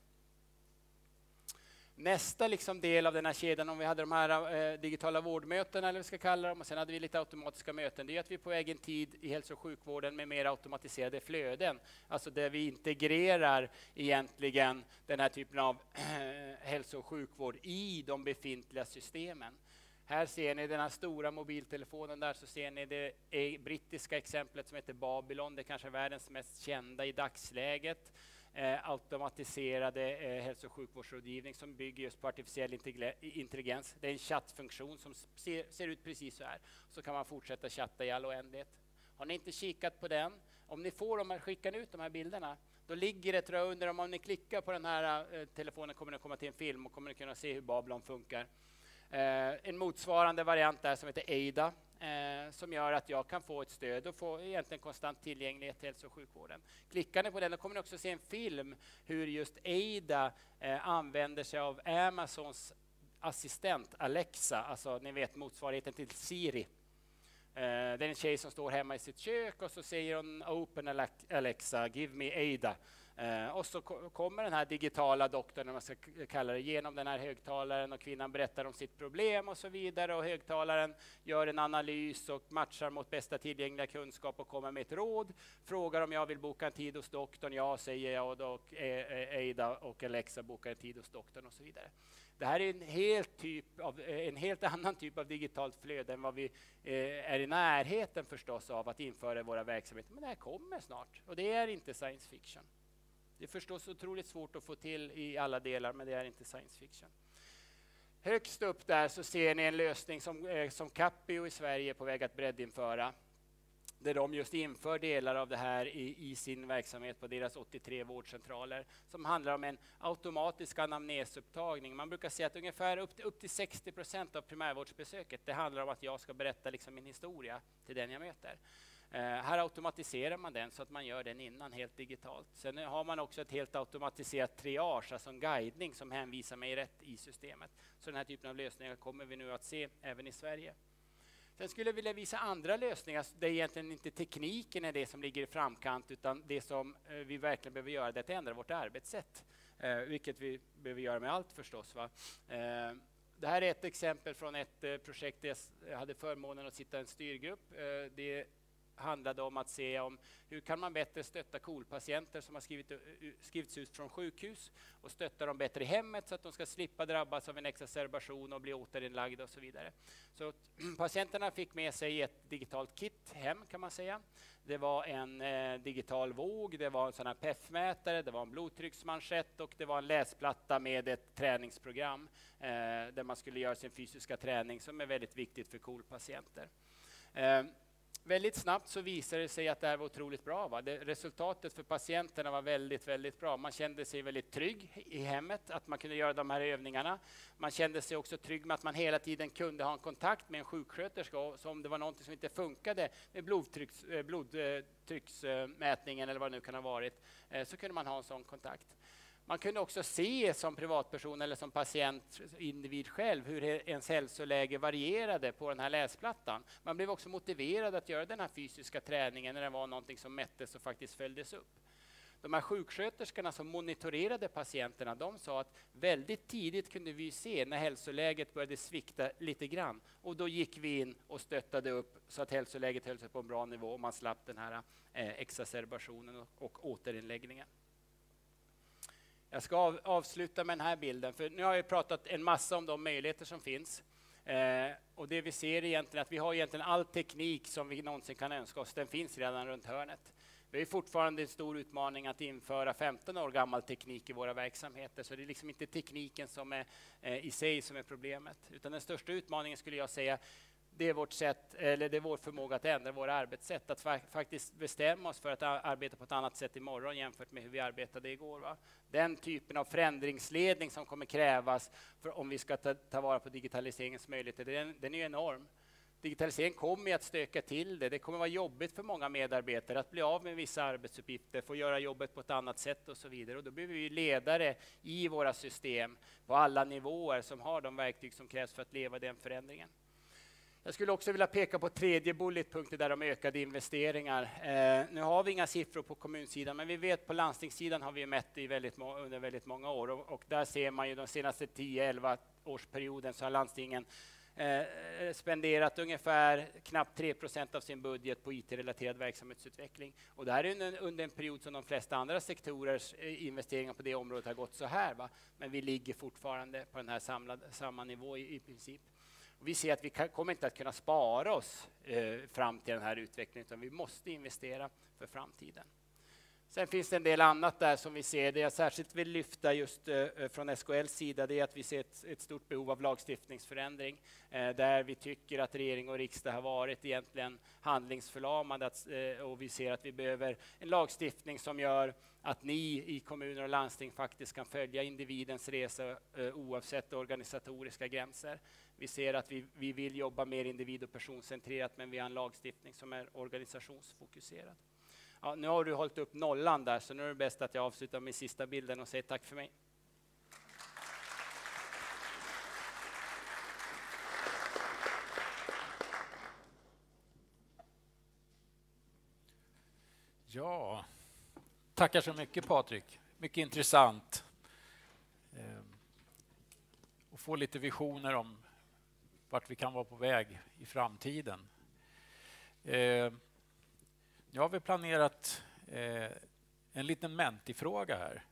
Nästa del av den här kedjan, om vi hade de här digitala vårdmöten, eller vad vi ska kalla dem, och sen hade vi lite automatiska möten, det är att vi är på väg en tid i hälso- och sjukvården med mer automatiserade flöden. Alltså där vi integrerar egentligen den här typen av hälso- och sjukvård i de befintliga systemen. Här ser ni den här stora mobiltelefonen där, så ser ni det brittiska exemplet som heter Babylon. Det kanske är världens mest kända i dagsläget. Automatiserade hälso- och sjukvårdsrådgivning som bygger just på artificiell intelligens. Det är en chattfunktion som ser ut precis så här. Så kan man fortsätta chatta i all oändlighet. Har ni inte kikat på den? Om ni får dem att skicka ut de här bilderna, då ligger det, tror jag, under, om ni klickar på den här telefonen kommer ni komma till en film och kommer ni kunna se hur Babylon funkar. En motsvarande variant där som heter Ada, som gör att jag kan få ett stöd och få egentligen konstant tillgänglighet till hälso- och sjukvården. Klickar ni på den, då kommer ni också se en film hur just Ada använder sig av Amazons assistent Alexa, alltså ni vet motsvarigheten till Siri. Det är en tjej som står hemma i sitt kök och så säger hon Open Alexa, give me Ada. Och så kommer den här digitala doktorn, när man ska kalla det, genom den här högtalaren, och kvinnan berättar om sitt problem och så vidare, och högtalaren gör en analys och matchar mot bästa tillgängliga kunskap och kommer med ett råd, frågar om jag vill boka en tid hos doktorn, ja säger jag, och Ada och Alexa bokar en tid hos doktorn och så vidare. Det här är en helt annan typ av digitalt flöde än vad vi är i närheten förstås av att införa i våra verksamheter, men det här kommer snart, och det är inte science fiction. Det är förstås otroligt svårt att få till i alla delar, men det är inte science fiction. Högst upp där så ser ni en lösning som Capio i Sverige är på väg att breddinföra. Där de just inför delar av det här i sin verksamhet på deras 83 vårdcentraler. Som handlar om en automatisk anamnesupptagning. Man brukar säga att ungefär upp till 60% av primärvårdsbesöket, det handlar om att jag ska berätta min historia till den jag möter. Här automatiserar man den så att man gör den innan helt digitalt. Sen har man också ett helt automatiserat triage, alltså en guidning som hänvisar mig rätt i systemet. Så den här typen av lösningar kommer vi nu att se även i Sverige. Sen skulle jag vilja visa andra lösningar där egentligen inte tekniken är det som ligger i framkant, utan det som vi verkligen behöver göra, det är att ändra vårt arbetssätt. Vilket vi behöver göra med allt förstås. Det här är ett exempel från ett projekt där jag hade förmånen att sitta i en styrgrupp. Det handlade om att se om hur kan man bättre stötta KOL-patienter som har skrivits ut från sjukhus och stötta dem bättre i hemmet så att de ska slippa drabbas av en exacerbation och bli återinlagda och så vidare. Så patienterna fick med sig ett digitalt kit hem kan man säga. Det var en digital våg, det var en sån här PEF-mätare, det var en blodtrycksmanschett och det var en läsplatta med ett träningsprogram där man skulle göra sin fysiska träning som är väldigt viktigt för KOL-patienter. Väldigt snabbt så visade det sig att det här var otroligt bra. Resultatet för patienterna var väldigt, väldigt bra. Man kände sig väldigt trygg i hemmet, att man kunde göra de här övningarna. Man kände sig också trygg med att man hela tiden kunde ha en kontakt med en sjuksköterska. Så om det var något som inte funkade med blodtrycksmätningen eller vad det nu kan ha varit, så kunde man ha en sån kontakt. Man kunde också se som privatperson eller som patient, individ själv, hur ens hälsoläge varierade på den här läsplattan. Man blev också motiverad att göra den här fysiska träningen när det var någonting som mättes och faktiskt följdes upp. De här sjuksköterskorna som monitorerade patienterna, de sa att väldigt tidigt kunde vi se när hälsoläget började svikta lite grann. Och då gick vi in och stöttade upp så att hälsoläget höll sig på en bra nivå och man slapp den här exacerbationen och återinläggningen. Jag ska avsluta med den här bilden, för nu har jag pratat en massa om de möjligheter som finns. Och det vi ser egentligen att vi har egentligen all teknik som vi någonsin kan önska oss, den finns redan runt hörnet. Vi är fortfarande en stor utmaning att införa 15 år gammal teknik i våra verksamheter, så det är liksom inte tekniken som är i sig som är problemet. Utan den största utmaningen skulle jag säga, det är vårt sätt, eller det är vår förmåga att ändra våra arbetssätt. Att faktiskt bestämma oss för att arbeta på ett annat sätt imorgon jämfört med hur vi arbetade igår. Va? Den typen av förändringsledning som kommer krävas för om vi ska ta vara på digitaliseringens möjligheter, den är ju enorm. Digitalisering kommer att stöka till det. Det kommer vara jobbigt för många medarbetare att bli av med vissa arbetsuppgifter, få göra jobbet på ett annat sätt och så vidare. Och då behöver vi ledare i våra system på alla nivåer som har de verktyg som krävs för att leva den förändringen. Jag skulle också vilja peka på tredje bulletpunkten där om ökade investeringar. Nu har vi inga siffror på kommunsidan, men vi vet på landstingssidan har vi mätt i under väldigt många år. Och där ser man ju de senaste 10-11 årsperioden så har landstingen spenderat ungefär knappt 3% av sin budget på IT-relaterad verksamhetsutveckling. Och det här är under en period som de flesta andra sektorers investeringar på det området har gått så här. Va? Men vi ligger fortfarande på den här samma nivå i princip. Vi ser att vi kommer inte att kunna spara oss fram till den här utvecklingen, utan vi måste investera för framtiden. Sen finns det en del annat där som vi ser. Det jag särskilt vill lyfta just från SKLs sida, det är att vi ser ett stort behov av lagstiftningsförändring. Där vi tycker att regering och riksdag har varit egentligen handlingsförlamade. Och vi ser att vi behöver en lagstiftning som gör att ni i kommuner och landsting faktiskt kan följa individens resa oavsett organisatoriska gränser. Vi ser att vi vill jobba mer individ- och personcentrerat, men vi har en lagstiftning som är organisationsfokuserad. Ja, nu har du hållit upp nollan där, så nu är det bäst att jag avslutar med sista bilden och säger tack för mig. Ja, tackar så mycket Patrik. Mycket intressant. Och få lite visioner om vart vi kan vara på väg i framtiden. Nu har vi planerat en liten mentifråga här.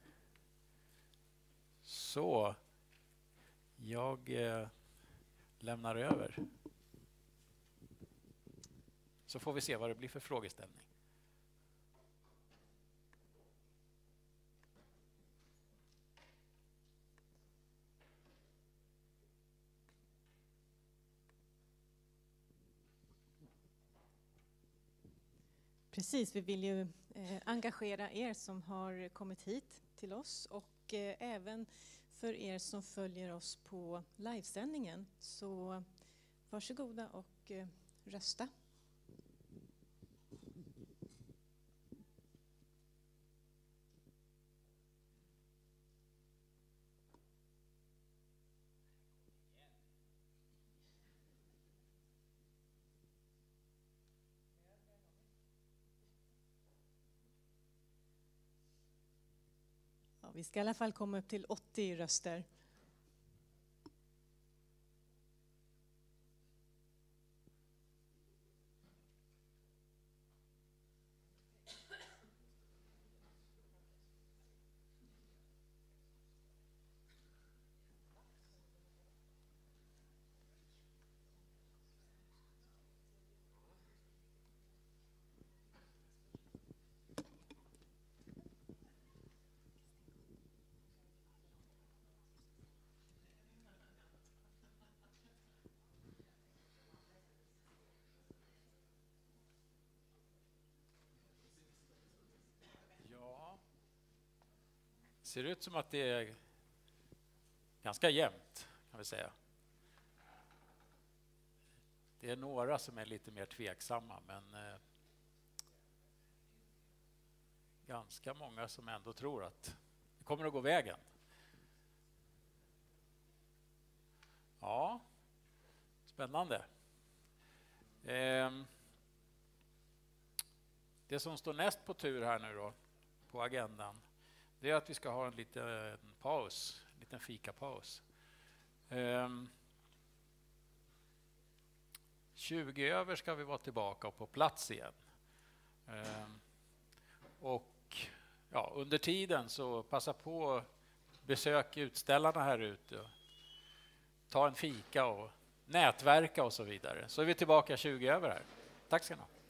Så jag lämnar över. Så får vi se vad det blir för frågeställning. Precis, vi vill ju engagera er som har kommit hit till oss och även för er som följer oss på livesändningen. Så varsågoda och rösta. Ja, vi ska i alla fall komma upp till 80 röster. ser ut som att det är ganska jämnt, kan vi säga. Det är några som är lite mer tveksamma, men ganska många som ändå tror att det kommer att gå vägen. Ja, spännande. Det som står näst på tur här nu då, på agendan, det är att vi ska ha en liten paus, en liten fikapaus. 20 över ska vi vara tillbaka och på plats igen. Och ja, under tiden så passa på besök utställarna här ute. Ta en fika och nätverka och så vidare. Så är vi tillbaka 20 över här. Tack ska ni ha.